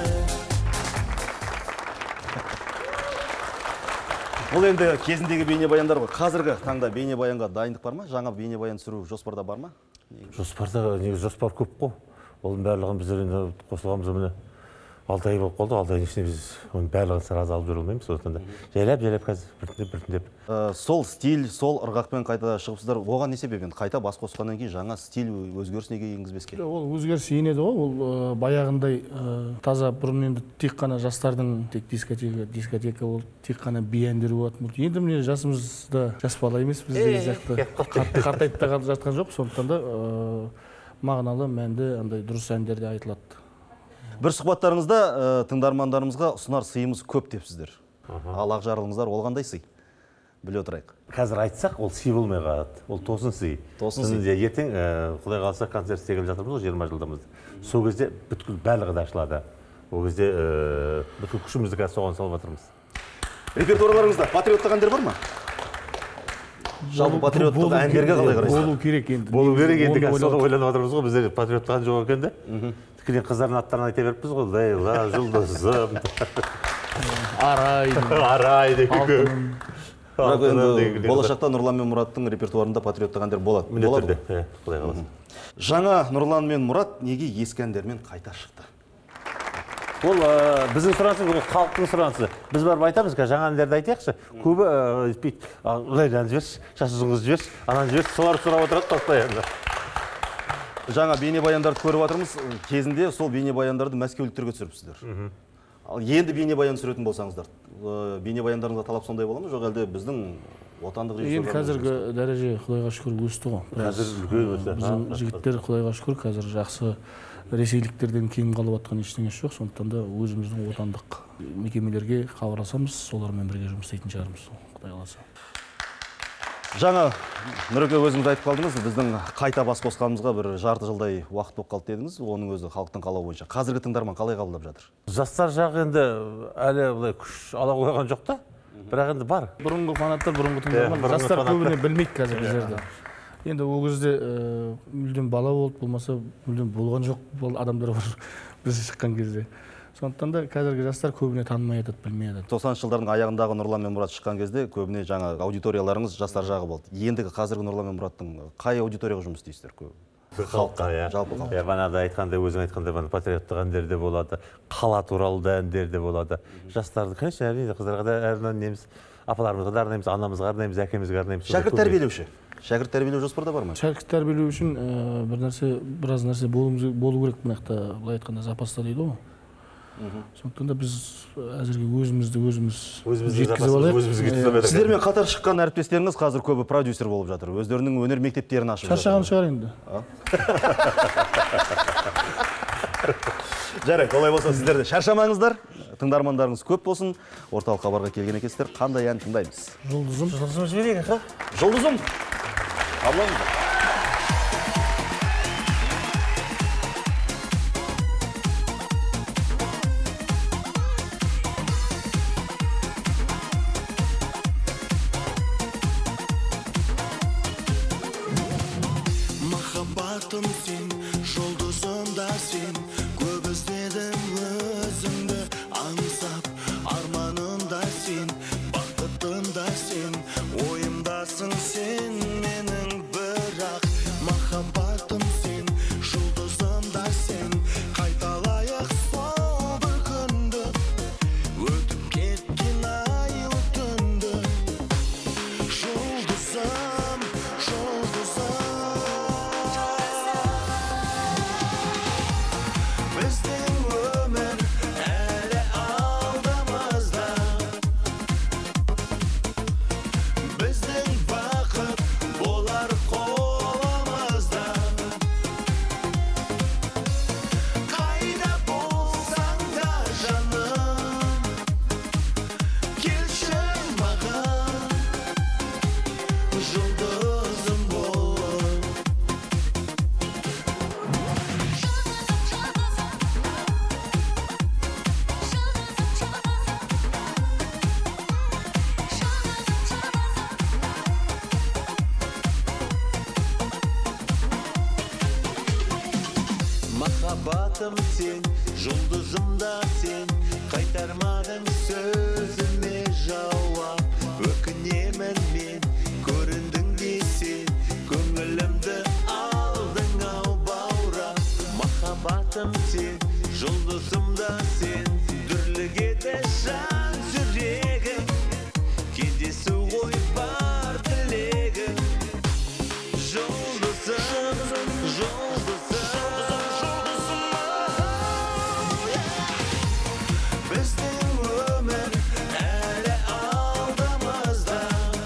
S1: Бұл енді кезіндегі бейнебаяндар ғой. Қазіргі таңда бейнебаянға дайындық бар ма? Жаңа бейнебаян түсіру жоспарда бар ма?
S5: Жоспарда негізі жоспар көп қой. Оның барлығын біздер енді қосылғанымыз міне алты ай болып қалды. алты айдың ішінде біз оның барлығын сразу алып жүре алмаймыз. Сондықтан да жайлап жайлап қазір біртіндеп біртіндеп.
S1: Сол стиль, сол ырғақпен қайта шығыпсыздар. Оған не себеп енді? Қайта бас қосқаннан кейін жаңа стиль өзгеріс неге енгізбеске?
S4: Ол өзгеріс енеді ғой. Ол баяғындай таза бұрын енді тек қана жастардың тек дискотека, дискотека болды, тек қана би әндер болатын болды. Енді міне жасымызда жас бала емес біз деген сияқты қартайып та жатқан жоқ. Сондықтан да мағыналы, мәнді, андай дұрыс әндер де айтылады.
S1: Бір сұхбаттарыңызда тыңдармандарымызға ұсынар сыйымыз көп депсіздер. Ал ақ жарылыңыздар ол қандай сый? Біле отырайық.
S5: Қазір айтсақ, ол сый болмай қалады. Ол тосын сый.
S1: Тосын сый.
S5: Ертең Құдай қаласа концерт істегелі жатырмыз ғой жиырма жылдамызды. Сол кезде бүткіл барлығы да ашылады. Ол кезде бүткіл күшімізді қазір соған салып жатырмыз.
S1: Репертуарларыңызда патриоттық әндер бар ма? Жалпы патриоттық әндерге қалай қарайсыз?
S4: Болу керек енді.
S5: Болу керек енді қазір соны ойланып отырмыз ғой. Біздер патриоттық ән жоқ екен де. Тікілен қыздардың аттарын айта беріппіз ғой. Лейла, жұлдызым.
S4: Арай.
S5: Арай деген.
S1: Бірақ енді болашақта Нұрлан мен Мұраттың репертуарында патриоттық әндер болады.
S5: Міндетті түрде. Құдай қаласа.
S1: Жаңа Нұрлан мен Мұрат неге ескі әндермен қайта шықты?
S5: Ол біздің сұранысымыз, ол халықтың сұранысы. Біз барып айтамыз, жаңа әндерді айтайықшы. Көбі өйтпейді. Лейла жіберші, шашызыңыз жіберші, ананы жіберші, солар сұрап отырады постоянно.
S1: Жаңа бейнебаяндарды көріп жатырмыз. Кезінде сол бейнебаяндарды мәскеуліктерге түсіріпсіздер. Ал енді бейнебаян түсіретін болсаңыздар, бейнебаяндарыңызға талап сондай бола ма, жоқ әлде біздің отандық режиссерлар?
S4: Енді қазіргі дәреже Құдайға шүкір өсті ғой.
S5: Қазір үлкен өсті.
S4: Біздің жігіттер Құдайға шүкір қазір жақсы ресейліктерден кем қалып жатқан ештеңе жоқ. Сондықтан да өзіміздің отандық мекемелерге хабарласамыз, солармен бірге жұмыс істейтін шығармыз. Құдай қаласа.
S1: Жаңа Нұреке өзіңіз айтып қалдыңыз, біздің қайта бас қосқанымызға бір жарты жылдай уақыт болып қалды дедіңіз, оның өзі халықтың қалауы бойынша. Қазіргі тыңдарман қалай қабылдап жатыр?
S5: Жастар жағы енді әлі былай күш ала қойған жоқ та, бірақ енді бар.
S4: Бұрынғы фанаттар, бұрынғы тыңдарман, жастар көбіне білмейді қазір біздерді. Енді ол кезде мүлдем бала болды, болмаса мүлдем болған жоқ адамдар бар біз шыққан кезде. Сондықтан да қазіргі жастар көбіне танымай жатады, білмей жатады.
S1: тоқсаныншы жылдардың аяғындағы Нұрлан мен Мұрат шыққан кезде көбіне жаңа аудиторияларыңыз жастар жағы болды. Ендігі қазіргі Нұрлан мен Мұраттың қай аудиторияға жұмыс істейсіздер?
S5: Халыққа, жалпы халыққа. Бағанада айтқандай, өзің айтқандай, патриоттық әндер де болады, қала туралы да әндер де болады. Жастарды, конечно, әрине қыздарға да арнаймыз, апаларымызға да арнаймыз, анамызға арнаймыз, әкемізге арнаймыз.
S1: Шәкірт тәрбиелеуші. Шәкірт тәрбиелеу жоспарда бар ма?
S4: Шәкірт тәрбиелеу үшін бір нәрсе, біраз нәрсе болу керек, мынақта былай айтқанда запаста дейді ғой. Сондықтан да біз әзірге өзімізді өзіміз жеткізіп алайық.
S1: Сіздермен қатар шыққан әріптестеріңіз қазір көбі продюсер болып жатыр. Өздерінің өнер мектептерін ашып жатыр.
S4: Шаршаған шығар енді.
S1: Жарайды, олай болса сіздер де шаршамаңыздар. Тыңдармандарыңыз көп болсын. Орталық хабарға келген екенсіздер. Қандай ән тыңдаймыз?
S4: Жұлдызым.
S5: Жұлдызым жіберейік, аха.
S1: Жұлдызым. Қабылыңыздар.
S23: Махаббатым сен, жұлдызым да сен, жұлдызым бол. Махаббатым сен, жұлдызым да сен, қайтармадың сөзіме жауап. Өкінемін мен, көріндің десең, көңілімді алдың ау баурап. Махаббатым сен, жұлдызым да сен, дүрлігеді жан жүрегім, кездесу ғой бар тілегім. Жұлдызым, жұлдызым, біздің өмір әлі алдымызда,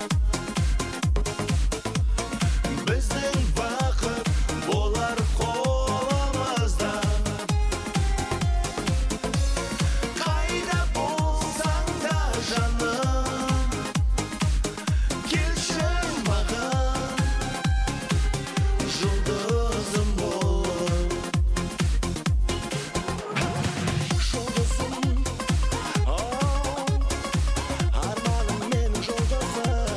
S23: біздің бақыт болар қолымызда. Қайда болсаң да жаным, келші маған, жұлдызым бол. Жұлдызым, арманым менің жұлдызым.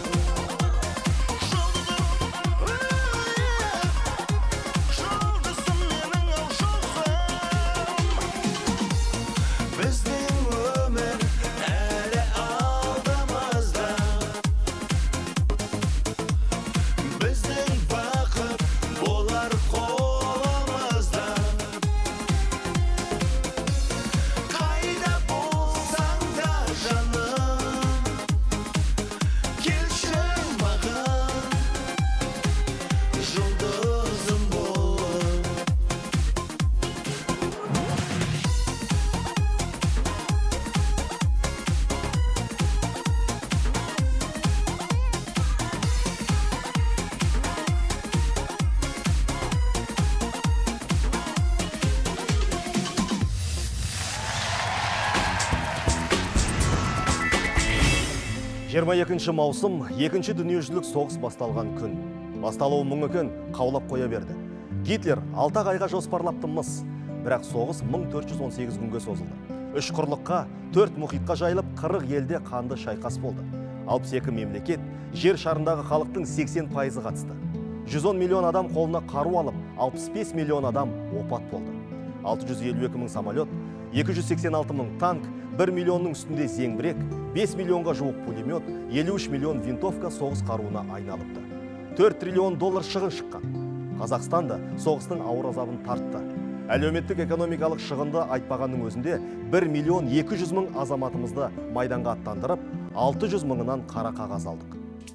S23: Жұлдызым менің ау жұлдызым. Біздің өмір әлі алдымызда, біздің бақыт болар қолымызда. Қайда болсаң да жаным, келші маған, жұлдызым бол.
S1: жиырма екінші маусым, екінші дүниежүзілік соғыс басталған күн. Басталуы мұң екен, қаулап қоя берді. Гитлер алты айға жоспарлапты мыс, бірақ соғыс мың төрт жүз он сегіз күнге созылды. Үш құрлыққа, төрт мұхитқа жайылып, қырық елде қанды шайқас болды. алпыс екі мемлекет, жер шарындағы халықтың сексен пайызы қатысты. жүз он миллион адам қолына қару алып, алпыс бес миллион адам опат болды. алты жүз елу екі мың самолет, екі жүз сексен алты мың танк, бір миллионның үстінде зеңбірек, бес миллионға жуық пулемет, елу үш миллион винтовка соғыс қаруына айналыпты. төрт триллион доллар шығын шыққан. Қазақстан да соғыстың ауыр азабын тартты. Әлеуметтік экономикалық шығынды айтпағанның өзінде бір миллион екі жүз мың азаматымызды майданға аттандырып, алты жүз мыңынан қара қағаз алдық.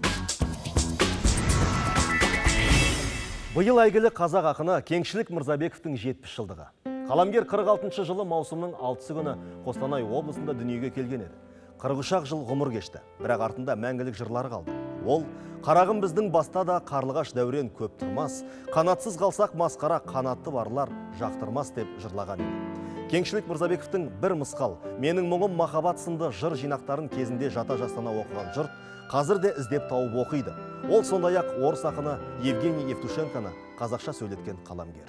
S1: Биыл әйгілі қазақ ақыны Кеңшілік Мырзабековтың жетпіс жылдығы. Қаламгер қырық алтыншы жылы маусымның алтысы күні Қостанай облысында дүниеге келген еді. қырық үш ақ жыл ғұмыр кешті, бірақ артында мәңгілік жырлары қалды. Ол, қарағым біздің баста да қарлығаш дәурен көп тұрмас, қанатсыз қалсақ масқара, қанатты барлар жақтырмас деп жырлаған еді. Кеңшілік Мырзабековтың бір мысқал, менің мұңым махаббат сынды жыр жинақтарын кезінде жата жастана оқыған жұрт қазір де іздеп тауып оқиды. Ол сондай-ақ орыс ақыны Евгений Евтушенконы қазақша сөйлеткен қаламгер.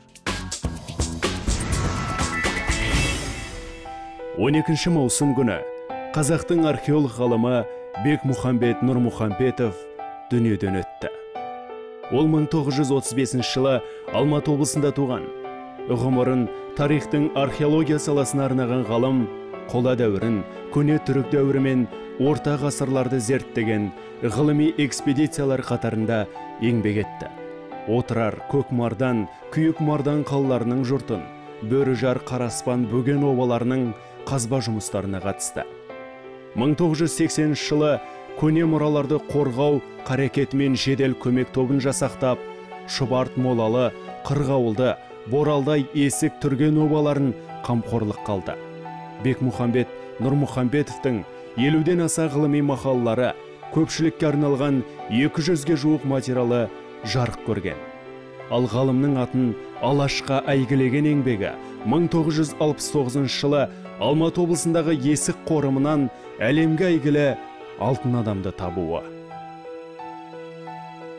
S3: он екінші маусым күні қазақтың археолог ғалымы Бекмұхамбет Нұрмұхамбетов дүниеден өтті. Ол мың тоғыз жүз отыз бесінші жылы Алматы облысында туған. Ғұмырын тарихтың археология саласына арнаған ғалым, қола дәуірін, көне түрік дәуірі мен орта ғасырларды зерттеген ғылыми экспедициялар қатарында еңбек етті. Отырар, Көкмардан, Күйікмардан қалаларының жұртын, Бөріжар, Қараспан, Бөген обаларының қазба жұмыстарына қатысты. мың тоғыз жүз сексенінші жылы көне мұраларды қорғау қарекетімен жедел көмек тобын жасақтап, Шұбарт Молалы, Қырғауылды, Боралдай, Есік, Түрген обаларын қамқорлық қалды. Бекмұхамбет Нұрмұхамбетовтың елуден аса ғылыми мақалалары, көпшілікке арналған екі жүзге жуық материалы жарық көрген. Ал ғалымның атын алашқа әйгілеген еңбегі мың тоғыз жүз алпыс тоғызыншы жылы Алматы облысындағы Есік қорымынан әлемге әйгілі алтын адамды табуы.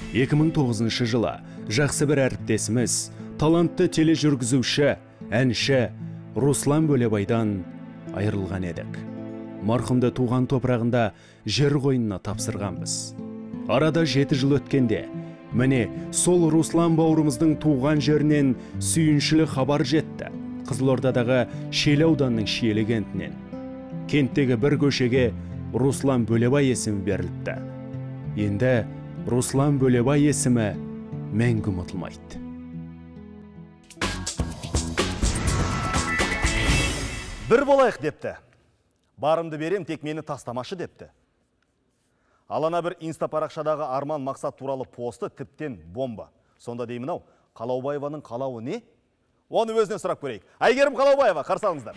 S3: екі мың тоғызыншы жылы жақсы бір әріптесіміз, талантты тележүргізуші, әнші Руслан Бөлебайдан айырылған едік. Марқұмды туған топырағында жер қойнына тапсырғанбыз. Арада жеті жыл өткенде, міне сол Руслан бауырымыздың туған жерінен сүйіншілі хабар жетті. Қызылордадағы Шиелі ауданының Шиелі кентінен. Кенттегі бір көшеге Руслан Бөлебай есімі беріліпті. Енді Руслан Бөлебай есімі мәңгі ұмытылмайды.
S1: Бір болайық депті. Барымды берем, тек мені тастамашы депті. Алана бір инста парақшадағы Арман Мақсат туралы посты тіптен бомба. Сонда деймін ау, Қалаубаеваның қалауы не? Оны өзінен сұрап көрейік. Айгерім Қалаубаева, қарсы алыңыздар.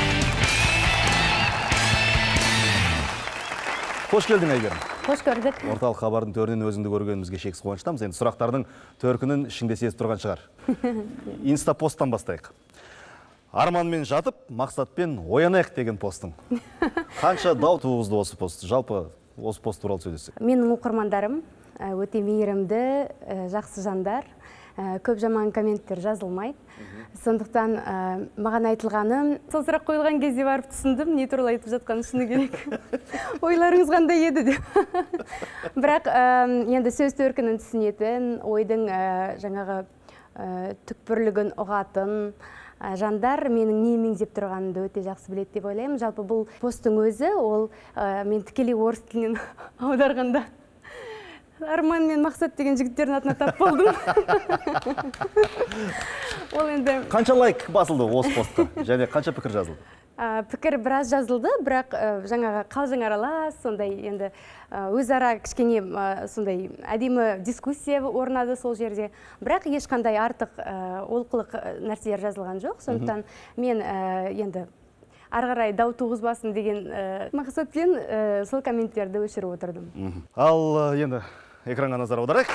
S1: Қош келдің, Айгерім.
S9: Қош көрдік.
S1: Орталық хабардың төрінен өзіңді көргенімізге шексіз қуаныштамыз. Енді сұрақтардың төркінін ішіңде сезіп тұрған шығар. Инста посттан бастайық. Арманмен жатып, Мақсатпен оянайық деген постың. Қанша дау туғызды осы пост? Жалпы осы пост туралы сөйлесек.
S9: Менің оқырмандарым өте мейірімді, жақсы жандар. Көп жаман комменттер жазылмайды. Сондықтан маған айтылғаны, сол сұрақ қойылған кезде барып түсіндім, не туралы айтып жатқанын шыны керек. Ойларыңыз қандай еді деп. Бірақ енді сөз төркінін түсінетін, ойдың жаңағы түкпірлігін ұғатын жандар менің не меңзеп тұрғанымды өте жақсы біледі деп ойлаймын. Жалпы бұл посттың өзі, ол мен тікелей орыс тілінен аударғанда Арман мен Мақсат деген жігіттердің атына тап болдым. Ол енді
S1: қанша лайк басылды осы постқа? Және қанша пікір жазылды?
S9: Пікір біраз жазылды, бірақ жаңағы қалжың аралас, сондай енді өзара кішкене сондай әдемі дискуссия орнады сол жерде. Бірақ ешқандай артық олқылық нәрселер жазылған жоқ. Сондықтан мен енді ары қарай дау туғызбасын деген мақсатпен сол комменттерді өшіріп отырдым.
S1: Ал енді экранға назар аударайық.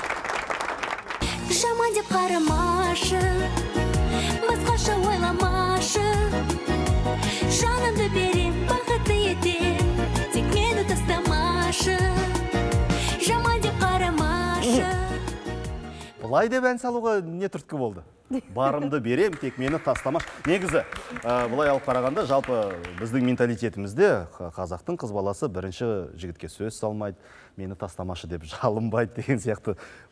S23: Жаман деп қарамашы, басқаша ойламашы. Жанымды берем, бақытты етем, тек мені тастамашы. Жаман деп қарамашы.
S1: Бұлай деп ән салуға не түрткі болды? Барымды берем, тек мені тастамаш. Негізі, бұлай алып қарағанда, жалпы біздің менталитетімізде қазақтың қыз баласы бірінші жігітке сөз салмайды, мені тастамашы деп жалынбайды деген сияқты.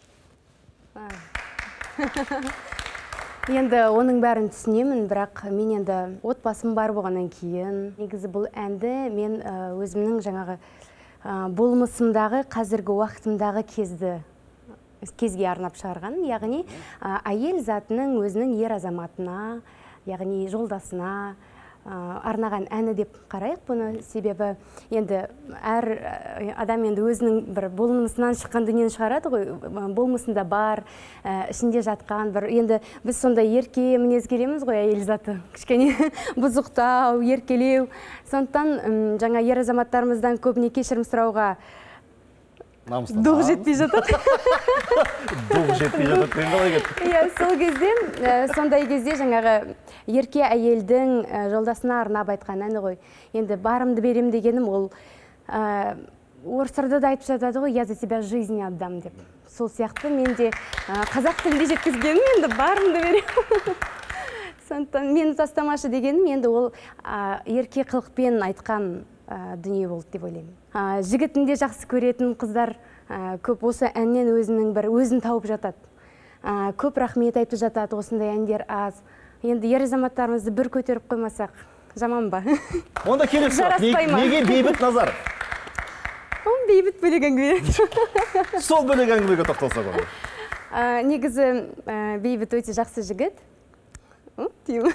S9: Енді оның бәрін түсінемін, бірақ мен енді отбасым бар болғаннан кейін. Негізі бұл әнді мен өзімнің жаңағы болмысымдағы, қазіргі уақытымдағы кезді кезге арнап шығарған, яғни әйел затының өзінің ер азаматына, яғни жолдасына арнаған әні деп қарайық бұны. Себебі енді әр адам енді өзінің бір болмысынан шыққан дүниені шығарады ғой, болмысында бар, ішінде жатқан бір, енді біз сондай ерке мінез келеміз ғой, әйел заты кішкене бұзықтау, еркелеу. Сондықтан жаңа ер азаматтарымыздан көбіне кешірім сұрауға Дуғы жетпей жатыр.
S1: Дуғы жетпей жатыр, кейін қалай кетті?
S9: Сол кезде, сондай кезде жаңағы ерке әйелдің жолдасына арнап айтқан әні ғой. Енді барымды берем дегенім ол орыстарда да айтып жатады ғой, я за тебя жизнь отдам деп. Сол сияқты мен де қазақ тілінде жеткізгенім, енді барымды берем. Сондықтан мені тастамашы дегенім, енді ол ерке қылықпен айтқан дүние болды деп ойлаймын. Жігітінде жақсы көретін қыздар көп осы әннен өзінің бір өзін тауып жатады. Көп рахмет айтып жатады, осындай әндер аз. Енді ер азаматтарымызды бір көтеріп қоймасақ, жаман ба?
S1: Онда келесі сұрақ, неге Бейбіт Назар?
S9: Он Бейбіт бөлек әңгіме.
S1: Сол бөлек әңгімеге тоқталсақ ғой.
S9: Негізі Бейбіт өте жақсы жігіт. Деймін.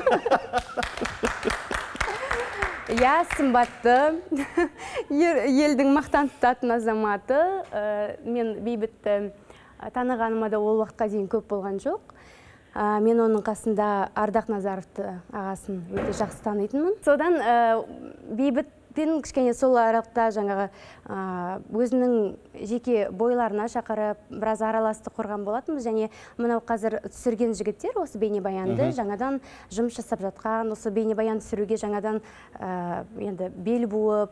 S9: Я сымбатты, елдің мақтан тұтатын азаматы. Мен Бейбітті танығаныма да ол уақытқа дейін көп болған жоқ. Мен оның қасында Ардақ Назаровты ағасын өте жақсы танитынмын. Содан Бейбітпен кішкене сол аралықта жаңағы өзінің жеке бойларына шақырып, біраз араласты құрған болатынбыз. Және мынау қазір түсірген жігіттер осы бейнебаянды жаңадан жұмыс жасап жатқан, осы бейнебаян түсіруге жаңадан енді бел буып,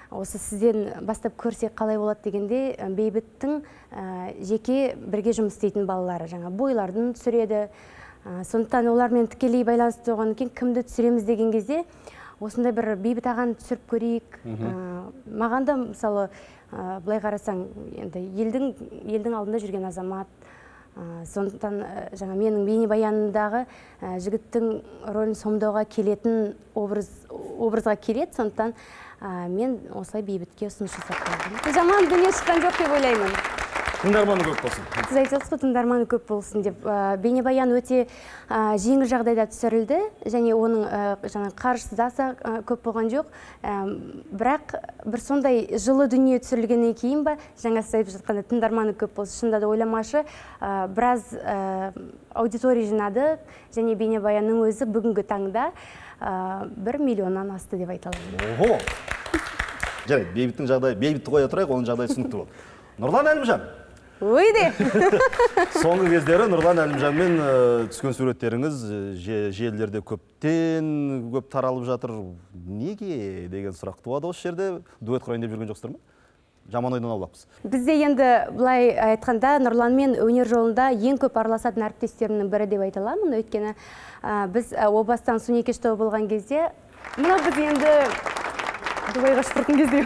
S9: осы сізден бастап көрсек қалай болады дегенде Бейбіттің жеке бірге жұмыс істейтін балалары жаңа бойларын түсіреді. Сондықтан олармен тікелей байланысты болғаннан кейін кімді түсіреміз деген кезде осындай бір Бейбіт ағаны түсіріп көрейік. Маған да мысалы былай қарасаң енді елдің елдің алдында жүрген азамат. Сондықтан жаңа менің бейнебаянымдағы жігіттің рөлін сомдауға келетін образ образға келеді. Сондықтан мен осылай Бейбітке ұсыныс жасап қойдым. Жаман дүние шыққан жоқ деп ойлаймын.
S1: Тыңдарманы көп болсын.
S9: Сіз айтасыз ғой, тыңдарманы көп болсын деп. Бейнебаян өте жеңіл жағдайда түсірілді, және оның жаңа қаржысы аса көп болған жоқ. Бірақ бір сондай жылы дүние түсірілгеннен кейін ба, жаңа сіз айтып жатқанда тыңдарманы көп болсын, шынында да ойламашы, біраз аудитория жинады, және бейнебаянның өзі бүгінгі таңда бір миллионнан асты деп айта аламын.
S1: Ого! Жарайды, Бейбіттің жағдайы, Бейбітті қоя тұрайық, оның жағдайы түсінікті болды. Нұрлан Әлімжан.
S9: Ойде!
S1: Соңғы кездері Нұрлан Әлімжанмен түскен суреттеріңіз желілерде көптен көп таралып жатыр. Неге деген сұрақ туады осы жерде? Дуэт құрайын деп жүрген жоқсыздар ма? Жаман ойдан аулақпыз.
S9: Бізде енді былай айтқанда Нұрланмен өнер жолында ең көп араласатын әріптестерімнің бірі деп айта аламын. Өйткені біз о бастан Сунекеш тобы болған кезде, мына біз енді Дубайға шыққан кезде.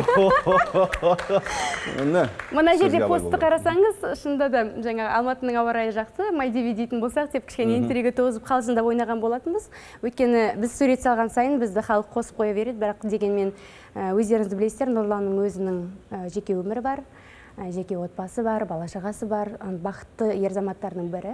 S9: Мына жерде постты қарасаңыз, шынында да жаңа Алматының ауа райы жақсы, Мальдивия дейтін болсақ деп кішкене интрига туғызып қалжыңдап ойнаған болатынбыз. Өйткені біз сурет салған сайын бізді халық қосып қоя береді, бірақ дегенмен өздеріңізді білесіздер, Нұрланның өзінің жеке өмірі бар, жеке отбасы бар, бала шағасы бар, бақытты ер азаматтардың бірі.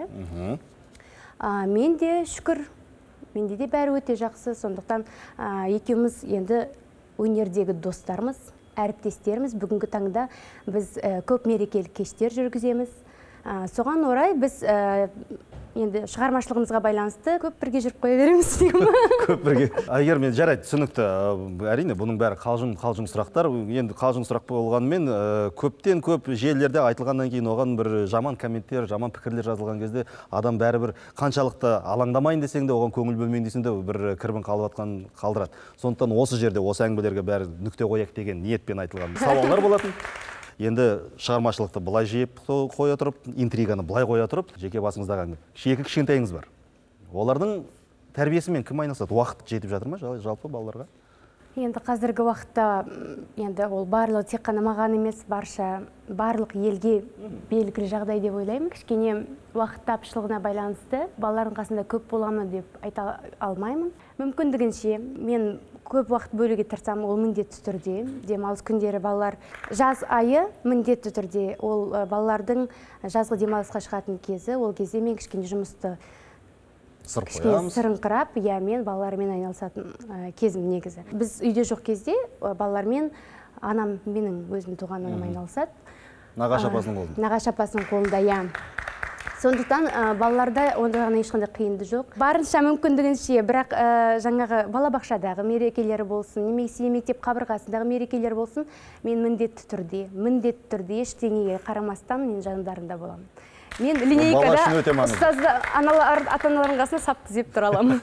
S9: Мен де шүкір, менде де бәрі өте жақсы. Сондықтан екеуміз енді өнердегі достарымыз, әріптестеріміз. Бүгінгі таңда біз көп мерекелік кештер жүргіземіз. Соған орай біз енді шығармашылығымызға байланысты көп бірге жүріп қоя береміз деймін.
S1: Көп бірге. Егер мен жарайды, түсінікті. Әрине, бұның бәрі қалжың сұрақтар. Енді қалжың сұрақ болғанымен көптен көп желілерде айтылғаннан кейін оған бір жаман комменттер, жаман пікірлер жазылған кезде адам бәрібір қаншалықты алаңдамайын десең де, оған көңіл бөлмейін десең де бір кірбің қалып атқан қалдырады. Сондықтан осы жерде осы әңгімелерге бәрі нүкте қояйық деген ниетпен айтылған сауалдар болатын. Енді шығармашылықты былай жеп қоя тұрып, интриганы былай қоя тұрып, жеке басыңыздағы екі кішкентайыңыз бар. Олардың тәрбиесімен кім айналысады? Уақыт жетіп жатыр ма жалпы балаларға?
S9: Енді қазіргі уақытта енді ол барлығы тек қана маған емес, барша барлық елге белгілі жағдай деп ойлаймын. Кішкене уақыт тапшылығына байланысты балалардың қасында көп боламын деп айта алмаймын. Мүмкіндігінше мен көп уақыт бөлуге тырысамын, ол міндетті түрде. Демалыс күндері балалар жаз айы міндетті түрде, ол балалардың жазғы демалысқа шығатын кезі, ол кезде мен кішкене жұмысты кішкене сырыңқырап, иә, мен балалармен айналысатын кезім негізі. Біз үйде жоқ кезде балалармен анам, менің өзім туған анам айналысады.
S1: Нағашы апасының қолында.
S9: Нағашы апасының қолында, иә. Сондықтан балаларда ондағына ешқандай қиынды жоқ. Барынша мүмкіндігінше, бірақ жаңағы балабақшадағы мерекелері болсын, немесе мектеп қабырғасындағы мерекелер болсын, мен міндетті түрде, міндетті түрде ештеңеге қарамастан мен жандарында боламын. Мен линейкада ұстазды ата-аналардың қасына сап тізеп тұра аламын.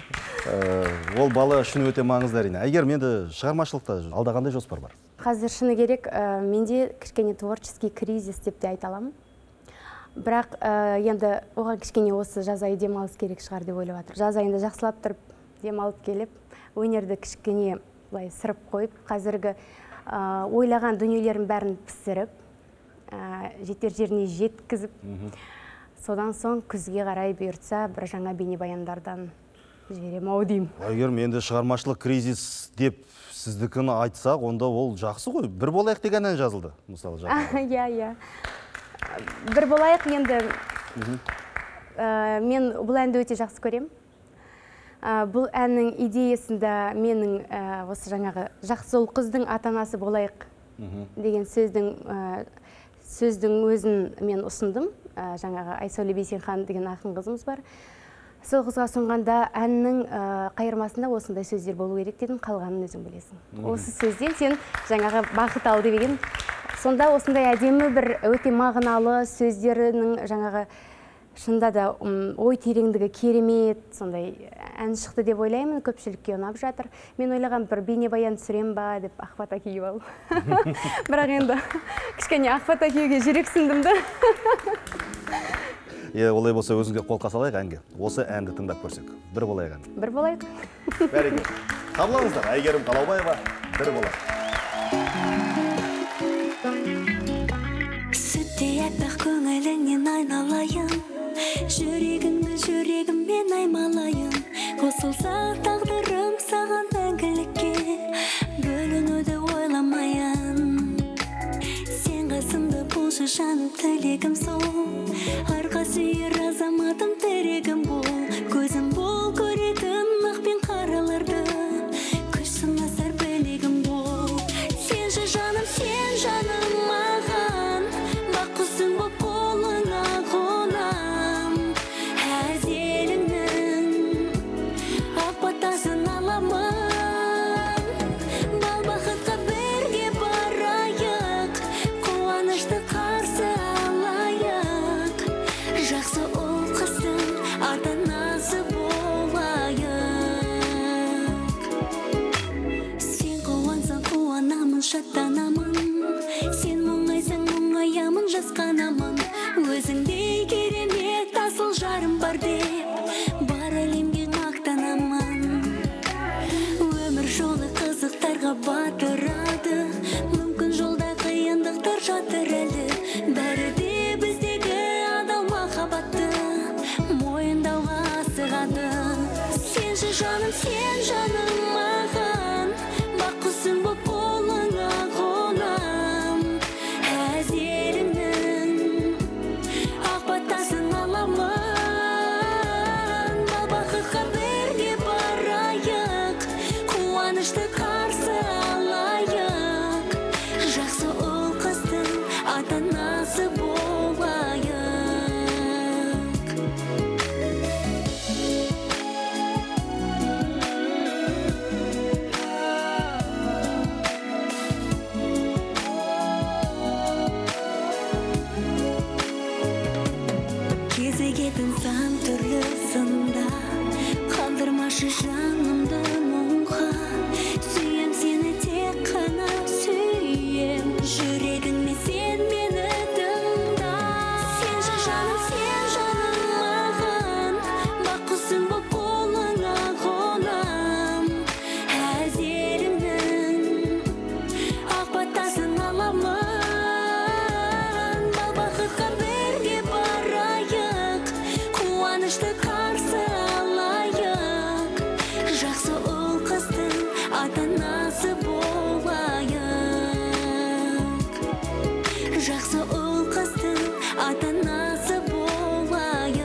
S1: Ол бала үшін өте маңызды әрине. Егер менде шығармашылықта алдағандай жоспар бар?
S9: Қазір шыны керек, менде кішкене творческий кризис деп те айта аламын. Бірақ енді оған кішкене осы жаз айы демалыс керек шығар деп ойлап жатыр. Жаз айында жақсылап тұрып, демалып келіп, өнерді кішкене былай сырып қойып, қазіргі ойлаған дүниелерін бәрін пісіріп, жетер жеріне жеткізіп, содан соң күзге қарай бұйыртса бір жаңа бейнебаяндардан жіберем ау деймін.
S1: Егер менде шығармашылық кризис деп сіздікін айтсақ, онда ол жақсы ғой. Бір болайық деген ән жазылды, мысалы жақында.
S9: Иә, иә. Бір болайық енді. Мен бұл әнді өте жақсы көрем. Бұл әннің идеясында менің осы жаңағы жақсы ұл қыздың ата-анасы болайық деген сөздің сөздің өзін мен ұсындым. Жаңағы Айсәуле Бейсенхан деген ақын қызымыз бар. Сол қызға сұнғанда әннің қайырмасында осындай сөздер болу керек дедім, қалғанын өзің білесің. Осы сөзден сен жаңағы бақыт ал деген. Сонда осындай әдемі бір өте мағыналы сөздерінің жаңағы шында да ой тереңдігі керемет, сондай ән шықты деп ойлаймын, көпшілікке ұнап жатыр. Мен ойлаған бір бейнебаян түсірем ба деп ақ фата киіп алып. Бірақ енді кішкене ақ фата киюге жүрексіндім да.
S1: Олай болса өзіңге қолқа салайық әнге. Осы әнді тыңдап көрсек. Бір болайық ән.
S9: Бір болайық.
S1: Бәрекелді. Қабылдаңыздар, Әйгерім Қалаубаева, бір болайық.
S23: Сүттей аппақ көңіліңнен айналайын, жүрегіңді жүрегіммен аймалайын. Қосылса тағдырым саған мәңгілікке, бөлінуді ойламайын. Сен қасымда болшы жаным, тілегім сол, арқа сүйер азаматым тірегім бол. Көзім бол, көретін ақ пен қараларды, күш сынасар білегім бол. Сен же жаным, сен жаным маған, бақ құсым боп қолыңа қонам. Әз елімнің ақ батасын аламын, бал бақытқа бірге барайық, қуанышты қарсы алайық. Жақсы ұл қыздың ата-анасы болайық. Сен қуансаң қуанамын, шаттанамын, сен мұңайсаң мұңаямын, жасқанамын. Өзіңдей керемет асыл жарым бар деп, бар әлемге мақтанамын. Өмір жолы қызықтарға батырады, мүмкін жолда қиындықтар жатыр әлі. Бәрі де біздегі адал махаббатты мойындауға асығады. Сен же жаным, сен жаным маған, бақ құсым боп қолыңа қонам. Әз елімнің ақ батасын аламын, бал бақытқа бірге барайық, қуанышты қарсы алайық. Жақсы ұл қыздың ата-анасы болайық. Кезігетін сан түрлі сында, қалдырмашы жанымды мұңға. Сүйем сені тек қана сүйем, жүрегіңмен сен мені тыңда. Сен же жаным, сен жаным маған, бақ құсым боп қолыңа қонам. Әз елімнің ақ батасын аламын, бал бақытқа бірге барайық, қуанышты қарсы алайық. Жақсы ұл қыздың ата-анасы болайық. Жақсы ұл қыздың ата-анасы болайық.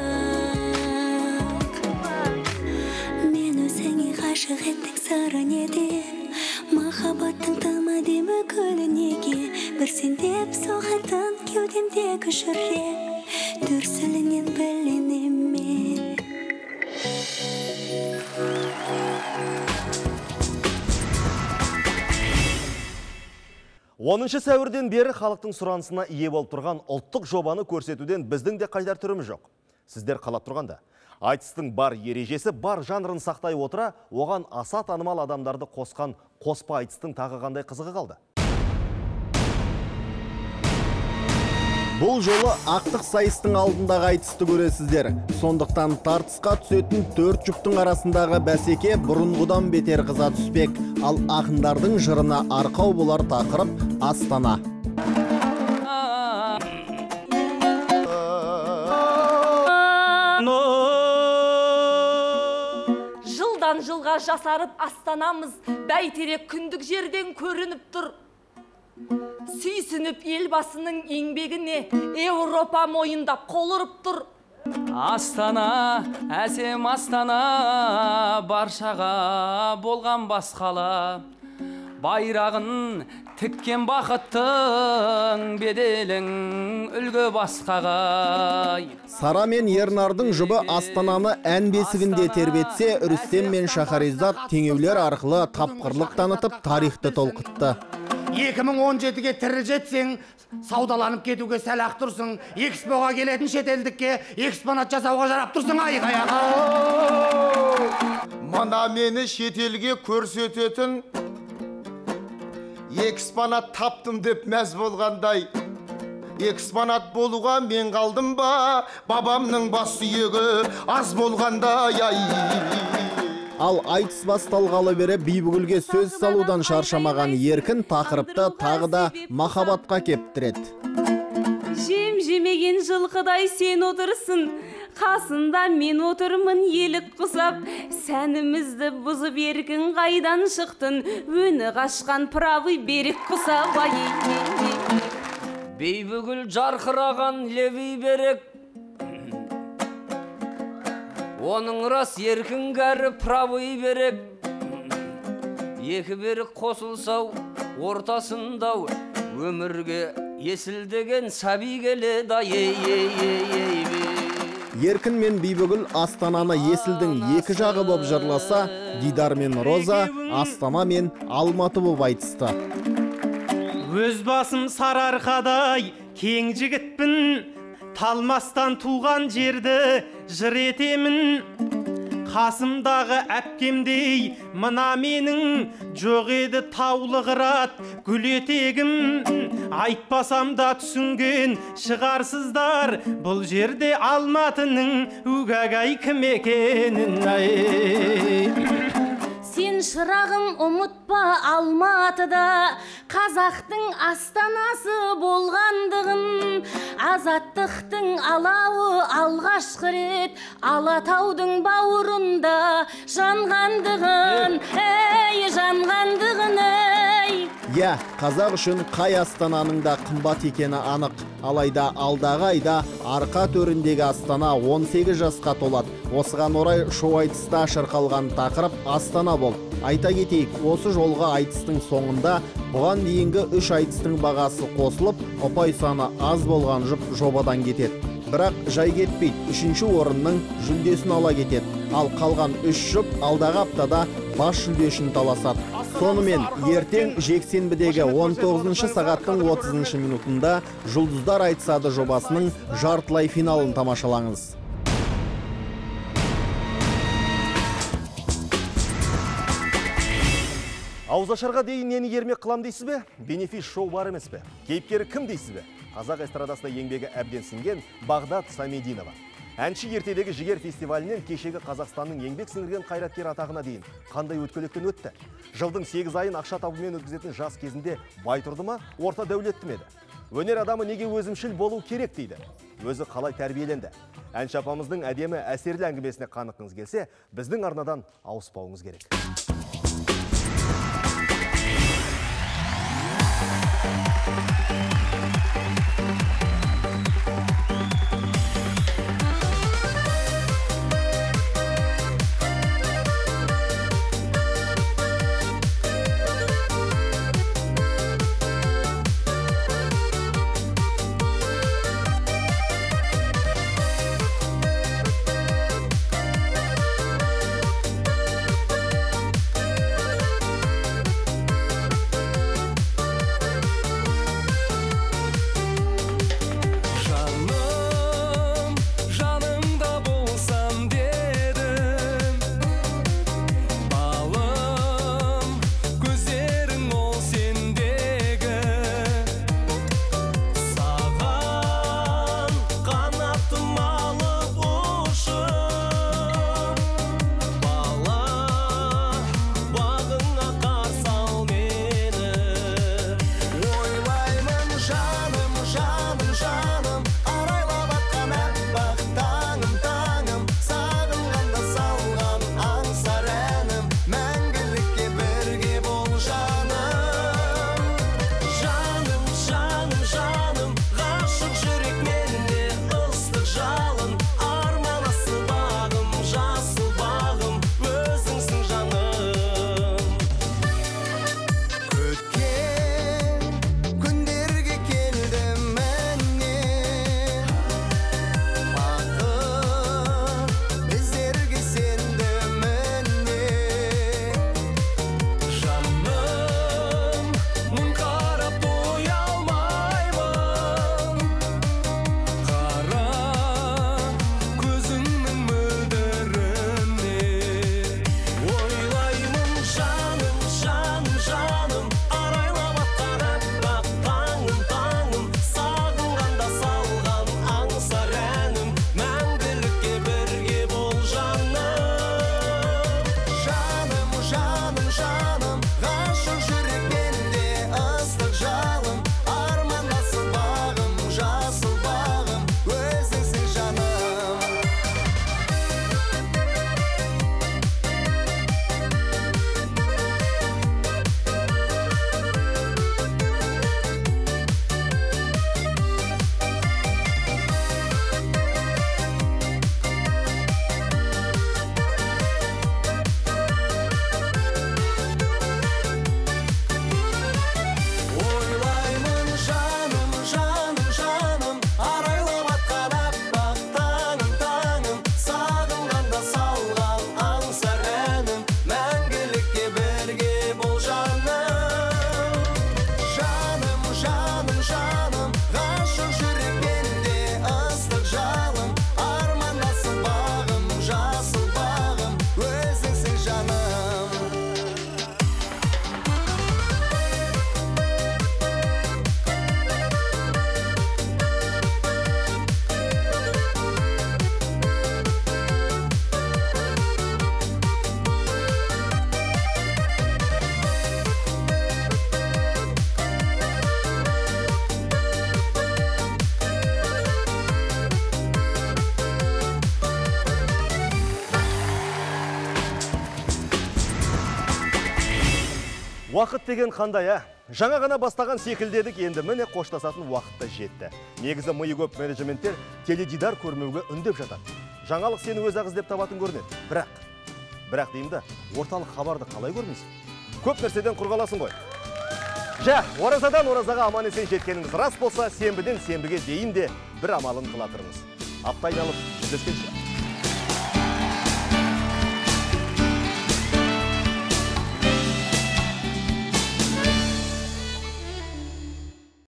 S23: Мен өзіңе ғашық еттік сыры неде, махаббаттың тым әдемі гүлі неге. Бір сен деп соғатын кеудемдегі жүрек, дүрсілінен білінем мен.
S1: оныншы сәуірден бері халықтың сұранысына ие болып тұрған ұлттық жобаны көрсетуден біздің де қайтар түріміз жоқ. Сіздер қалап тұрғанда, айтыстың бар ережесі, бар жанрын сақтай отыра, оған аса танымал адамдарды қосқан қоспа айтыстың тағы қандай қызығы қалды?
S3: Бұл жолы ақтық сайыстың алдындағы айтысты көресіздер. Сондықтан тартысқа түсетін төрт жұптың арасындағы бәсеке бұрынғыдан бетер қыза түспек. Ал ақындардың жырына арқау болар тақырып Астана.
S10: Жылдан жылға жасарып астанамыз, бәйтерек күндік жерден көрініп тұр. Сүйсініп елбасының еңбегіне Еуропа мойындап қол ұрып тұр.
S11: Астана, әсем Астана, баршаға болған бас қала. Байрағын тіккен бақыттың беделің үлгі басқағай.
S12: Сара мен Ернардың жұбы Астананы ән бесігінде тербетсе, Рүстем мен Шахаризад теңеулер арқылы тапқырлық танытып, тарихты толқытты.
S13: екі мың он жетіге тірі жетсең, саудаланып кетуге сәл-ақ тұрсың, экспоға келетін шетелдікке экспонат жасауға жарап тұрсың, айғаяға.
S14: Мына мені шетелге көрсететін экспонат таптым деп мәз болғандай, экспонат болуға мен қалдым ба, бабамның бас сүйегі аз болғандай.
S12: Ал айтыс басталғалы бері Бибігүлге сөз салудан шаршамаған Еркін тақырыпты тағы да махаббатқа кептіреді.
S15: Жем жемеген жылқыдай сен отырсың, қасында мен отырмын елік құсап, сәнімізді бұзып еркін қайдан шықтың, өні қашқан правый берік құсап.
S11: Бибігүл жарқыраған леви берек, оның рас еркін кәрі правый берек. Екі берік қосылсау, ортасындау, өмірге есілдеген саби келеді.
S12: Еркін мен Бибігүл Астананы есілдің екі жағы боп жырласа, Дидар мен Роза Астана мен Алматы боп айтысты.
S16: Өз басым сарыарқадай кең жігітпін, талмастан туған жерді жыр етемін. Қасымдағы әпкемдей мына менің, жоқ еді таулы қырат гүл етегім. Айтпасам да түсінген шығарсыздар, бұл жерде Алматының угагай кім екенін.
S15: Сен шырағым ұмытпа Алматыда қазақтың астанасы болғандығын, азаттықтың алауы алғашқы рет Алатаудың бауырында жанғандығын, ей жанғандығын, ей.
S12: Я, қазақ үшін қай Астананың да қымбат екені анық. Алайда алдағы айда арқа төріндегі Астана он сегіз жасқа толады. Осыған орай шоу айтыста шырқалған тақырып Астана бол. Айта кетейік, осы жолға айтыстың соңында бұған дейінгі үш айтыстың бағасы қосылып, ұпай саны аз болған жұп жобадан кетеді. Бірақ жай кетпейді, үшінші орынның жүлдесін ала кетеді. Ал қалған үш жұп алдағы аптада бас жүлдесін таласады. Сонымен ертең жексенбідегі он тоғызыншы сағаттың отызыншы минутында Жұлдыздар айтысады жобасының жартылай финалын тамашалаңыз.
S1: Ауызашарға дейін нені ермек қылам дейсіз бе? Бенефис шоу бар емес пе? Кейіпкері кім дейсіз бе? Қазақ эстрадасына еңбегі әбден сіңген Бағдат Самединова. Әнші ертедегі жігер фестивалінен кешегі Қазақстанның еңбек сіңірген қайраткер атағына дейін қандай өткелектен өтті? Жылдың сегіз айын ақша табумен өткізетін жас кезінде бай тұрды ма, орта дәулетті ме еді? Өнер адамы неге өзімшіл болу керек дейді? Өзі қалай тәрбиеленді? Әнші апамыздың әдемі әсерлі әңгімесіне қаныққыңыз келсе, біздің арнадан ауыспауыңыз керек. Уақыт деген қандай, ә? Жаңа ғана бастаған секілдедік, енді міне қоштасатын уақытта жетті. Негізі миы көп менеджменттер теледидар көрмеуге үндеп жатады. Жаңалық сені өз ақ іздеп табатын көрінеді. Бірақ, бірақ деймді, орталық хабарды қалай көрмейсің? Көп нәрседен құрғаласын ғой. Жа, оразадан оразаға аман есен жеткеніңіз рас болса, сенбіден сенбіге дейін де бір амалын қылатырмыз. Аптай алып жүздескенше.